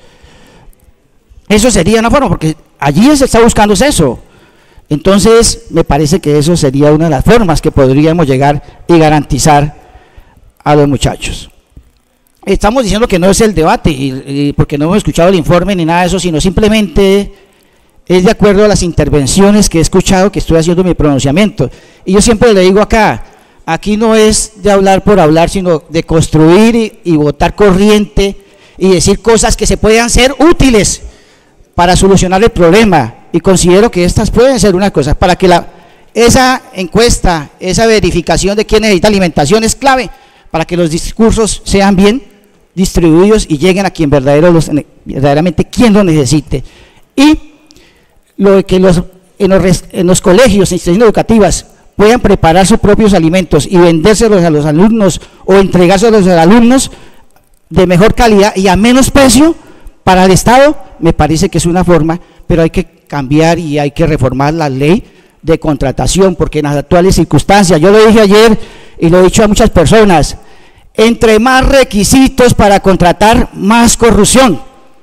Eso sería una forma, porque allí se está buscando eso. Entonces, me parece que eso sería una de las formas que podríamos llegar y garantizar a los muchachos. Estamos diciendo que no es el debate, y porque no hemos escuchado el informe ni nada de eso, sino simplemente es de acuerdo a las intervenciones que he escuchado, que estoy haciendo mi pronunciamiento. Y yo siempre le digo acá, aquí no es de hablar por hablar, sino de construir y botar corriente y decir cosas que se puedan ser útiles para solucionar el problema, y considero que estas pueden ser unas cosas para que esa encuesta, esa verificación de quién necesita alimentación es clave para que los discursos sean bien distribuidos y lleguen a quien verdaderamente quien lo necesite. Y lo de que en los colegios, en instituciones educativas, puedan preparar sus propios alimentos y vendérselos a los alumnos o entregárselos a los alumnos de mejor calidad y a menos precio para el Estado, me parece que es una forma, pero hay que cambiar y hay que reformar la ley de contratación, porque en las actuales circunstancias, yo lo dije ayer y lo he dicho a muchas personas, entre más requisitos para contratar, más corrupción.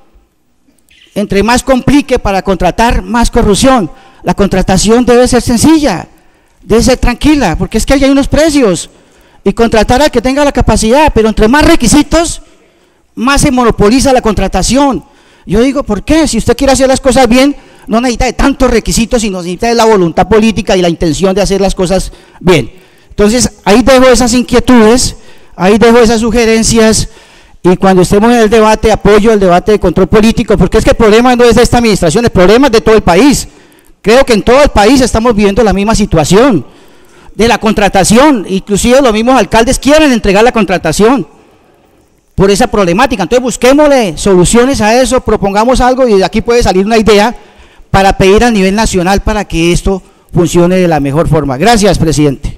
Entre más complique para contratar, más corrupción. La contratación debe ser sencilla, debe ser tranquila, porque es que hay unos precios, y contratar al que tenga la capacidad, pero entre más requisitos, más se monopoliza la contratación. Yo digo, ¿por qué? Si usted quiere hacer las cosas bien, no necesita de tantos requisitos, sino necesita de la voluntad política y la intención de hacer las cosas bien. Entonces, ahí dejo esas inquietudes, ahí dejo esas sugerencias, y cuando estemos en el debate, apoyo el debate de control político, porque es que el problema no es de esta administración, el problema es de todo el país. Creo que en todo el país estamos viviendo la misma situación de la contratación, inclusive los mismos alcaldes quieren entregar la contratación por esa problemática. Entonces busquémosle soluciones a eso, propongamos algo, y de aquí puede salir una idea para pedir a nivel nacional para que esto funcione de la mejor forma. Gracias, presidente.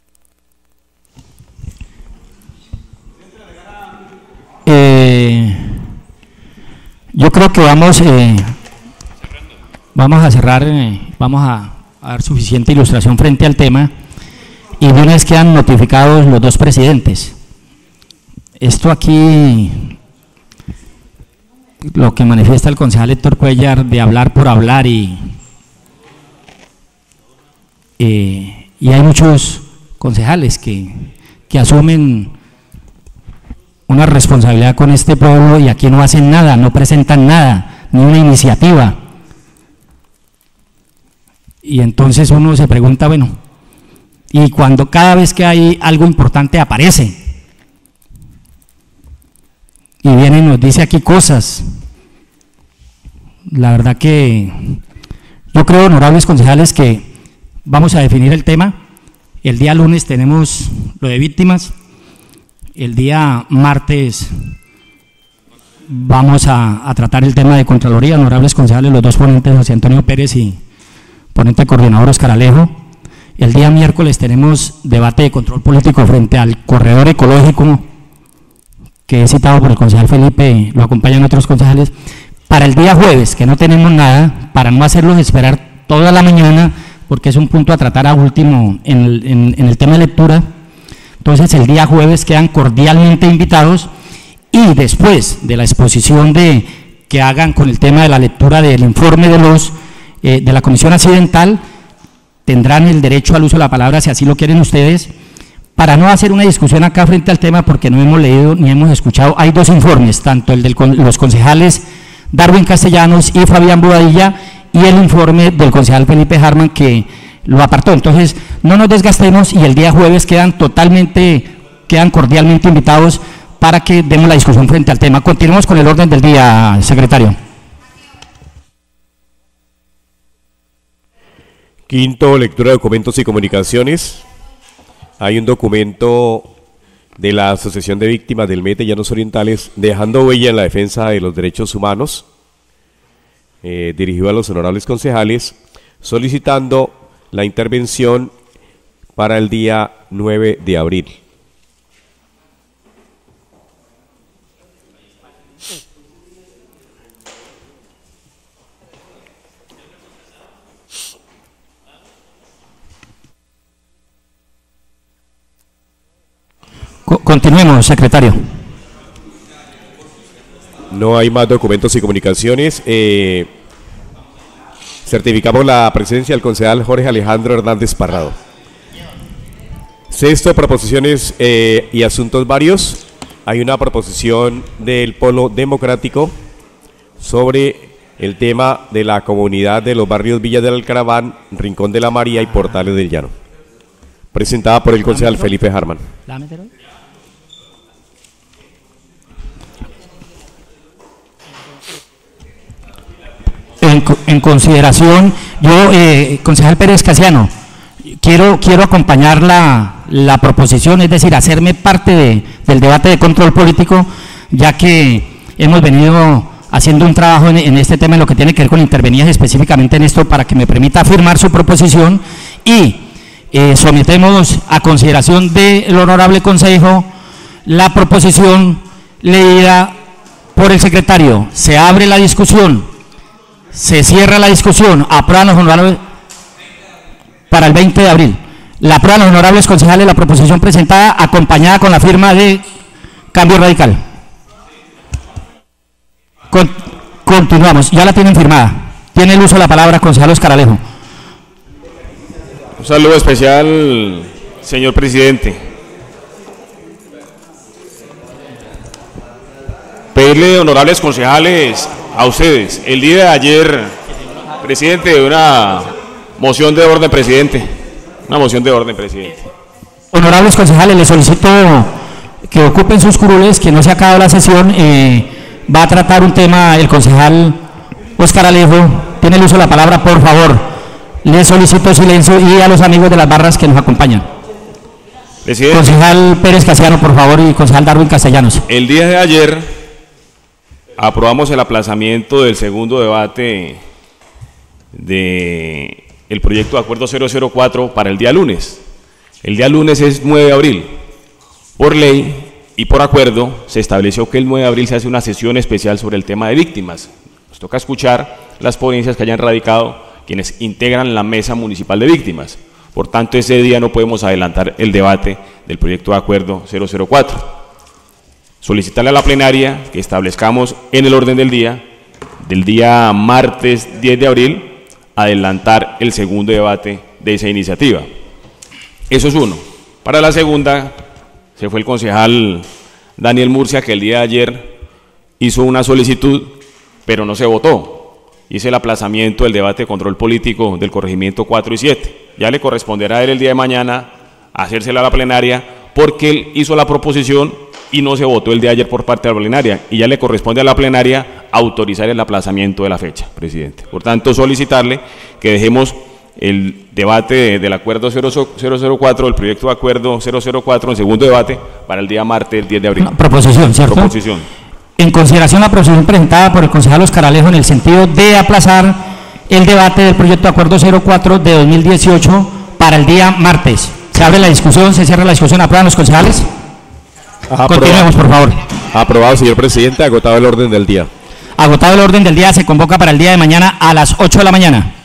Yo creo que vamos a cerrar, vamos a dar suficiente ilustración frente al tema, y de una vez quedan notificados los dos presidentes. Esto aquí, lo que manifiesta el concejal Héctor Cuellar de hablar por hablar, y hay muchos concejales que asumen una responsabilidad con este pueblo y aquí no hacen nada, no presentan nada, ni una iniciativa. Y entonces uno se pregunta, bueno, y cuando cada vez que hay algo importante aparece y viene y nos dice aquí cosas, La verdad que yo creo, honorables concejales, que vamos a definir el tema. El día lunes tenemos lo de víctimas. El día martes vamos a tratar el tema de Contraloría. Honorables concejales, los dos ponentes, José Antonio Pérez y ponente coordinador Oscar Alejo. El día miércoles tenemos debate de control político frente al corredor ecológico que he citado por el concejal Felipe, lo acompañan otros concejales. Para el día jueves, que no tenemos nada, para no hacerlos esperar toda la mañana, porque es un punto a tratar a último en el tema de lectura. Entonces el día jueves quedan cordialmente invitados, y después de la exposición que hagan con el tema de la lectura del informe de la Comisión Accidental, tendrán el derecho al uso de la palabra si así lo quieren ustedes, para no hacer una discusión acá frente al tema, porque no hemos leído ni hemos escuchado. Hay dos informes, tanto el de los concejales Darwin Castellanos y Fabián Bobadilla, y el informe del concejal Felipe Harman, que lo apartó. Entonces, no nos desgastemos, y el día jueves quedan cordialmente invitados para que demos la discusión frente al tema. Continuemos con el orden del día, secretario. Quinto, lectura de documentos y comunicaciones. Hay un documento de la Asociación de Víctimas del Meta Llanos Orientales, dejando huella en la defensa de los derechos humanos, dirigido a los honorables concejales, solicitando la intervención para el día 9 de abril. Continuemos, secretario. No hay más documentos y comunicaciones. Certificamos la presencia del concejal Jorge Alejandro Hernández Parrado. Sexto, proposiciones y asuntos varios. Hay una proposición del Polo Democrático sobre el tema de la comunidad de los barrios Villa del Alcaraván, Rincón de la María y Portales del Llano, presentada por el concejal Felipe Harman. En consideración, yo, concejal Pérez Casiano, quiero acompañar la proposición, es decir, hacerme parte del debate de control político, ya que hemos venido haciendo un trabajo en este tema, en lo que tiene que ver con intervenir específicamente en esto, para que me permita firmar su proposición, y sometemos a consideración del honorable consejo la proposición leída por el secretario. Se abre la discusión. Se cierra la discusión. Aprueban los honorables para el 20 de abril. La aprueban los honorables concejales la proposición presentada, acompañada con la firma de Cambio Radical. Continuamos. Ya la tienen firmada. Tiene el uso de la palabra concejal Oscar Alejo. Un saludo especial, señor presidente. Pedirle, honorables concejales, a ustedes, el día de ayer, presidente, una moción de orden, presidente. Una moción de orden, presidente. Honorables concejales, les solicito que ocupen sus curules, que no se ha acabado la sesión. Va a tratar un tema el concejal Oscar Alejo. Tiene el uso de la palabra, por favor. Les solicito silencio, y a los amigos de las barras que nos acompañan. Presidente. Concejal Pérez Casiano, por favor, y concejal Darwin Castellanos. El día de ayer aprobamos el aplazamiento del segundo debate del proyecto de acuerdo 004 para el día lunes. El día lunes es 9 de abril. Por ley y por acuerdo se estableció que el 9 de abril se hace una sesión especial sobre el tema de víctimas. Nos toca escuchar las ponencias que hayan radicado quienes integran la mesa municipal de víctimas. Por tanto, ese día no podemos adelantar el debate del proyecto de acuerdo 004. Solicitarle a la plenaria que establezcamos en el orden del día martes 10 de abril, adelantar el segundo debate de esa iniciativa. Eso es uno. Para la segunda, se fue el concejal Daniel Murcia, que el día de ayer hizo una solicitud, pero no se votó. Hice el aplazamiento del debate de control político del corregimiento 4 y 7. Ya le corresponderá a él el día de mañana hacérsela a la plenaria, porque él hizo la proposición y no se votó el de ayer por parte de la plenaria, y ya le corresponde a la plenaria autorizar el aplazamiento de la fecha, presidente. Por tanto, solicitarle que dejemos el debate del acuerdo 004, el proyecto de acuerdo 004 en segundo debate para el día martes, el 10 de abril. Proposición, ¿cierto? Proposición. En consideración la proposición presentada por el concejal Oscar Alejo en el sentido de aplazar el debate del proyecto de acuerdo 04 de 2018 para el día martes. Se abre la discusión, se cierra la discusión. ¿Aprueban los concejales? Continuemos, por favor. Aprobado, señor presidente. Agotado el orden del día. Agotado el orden del día, se convoca para el día de mañana a las 8 de la mañana.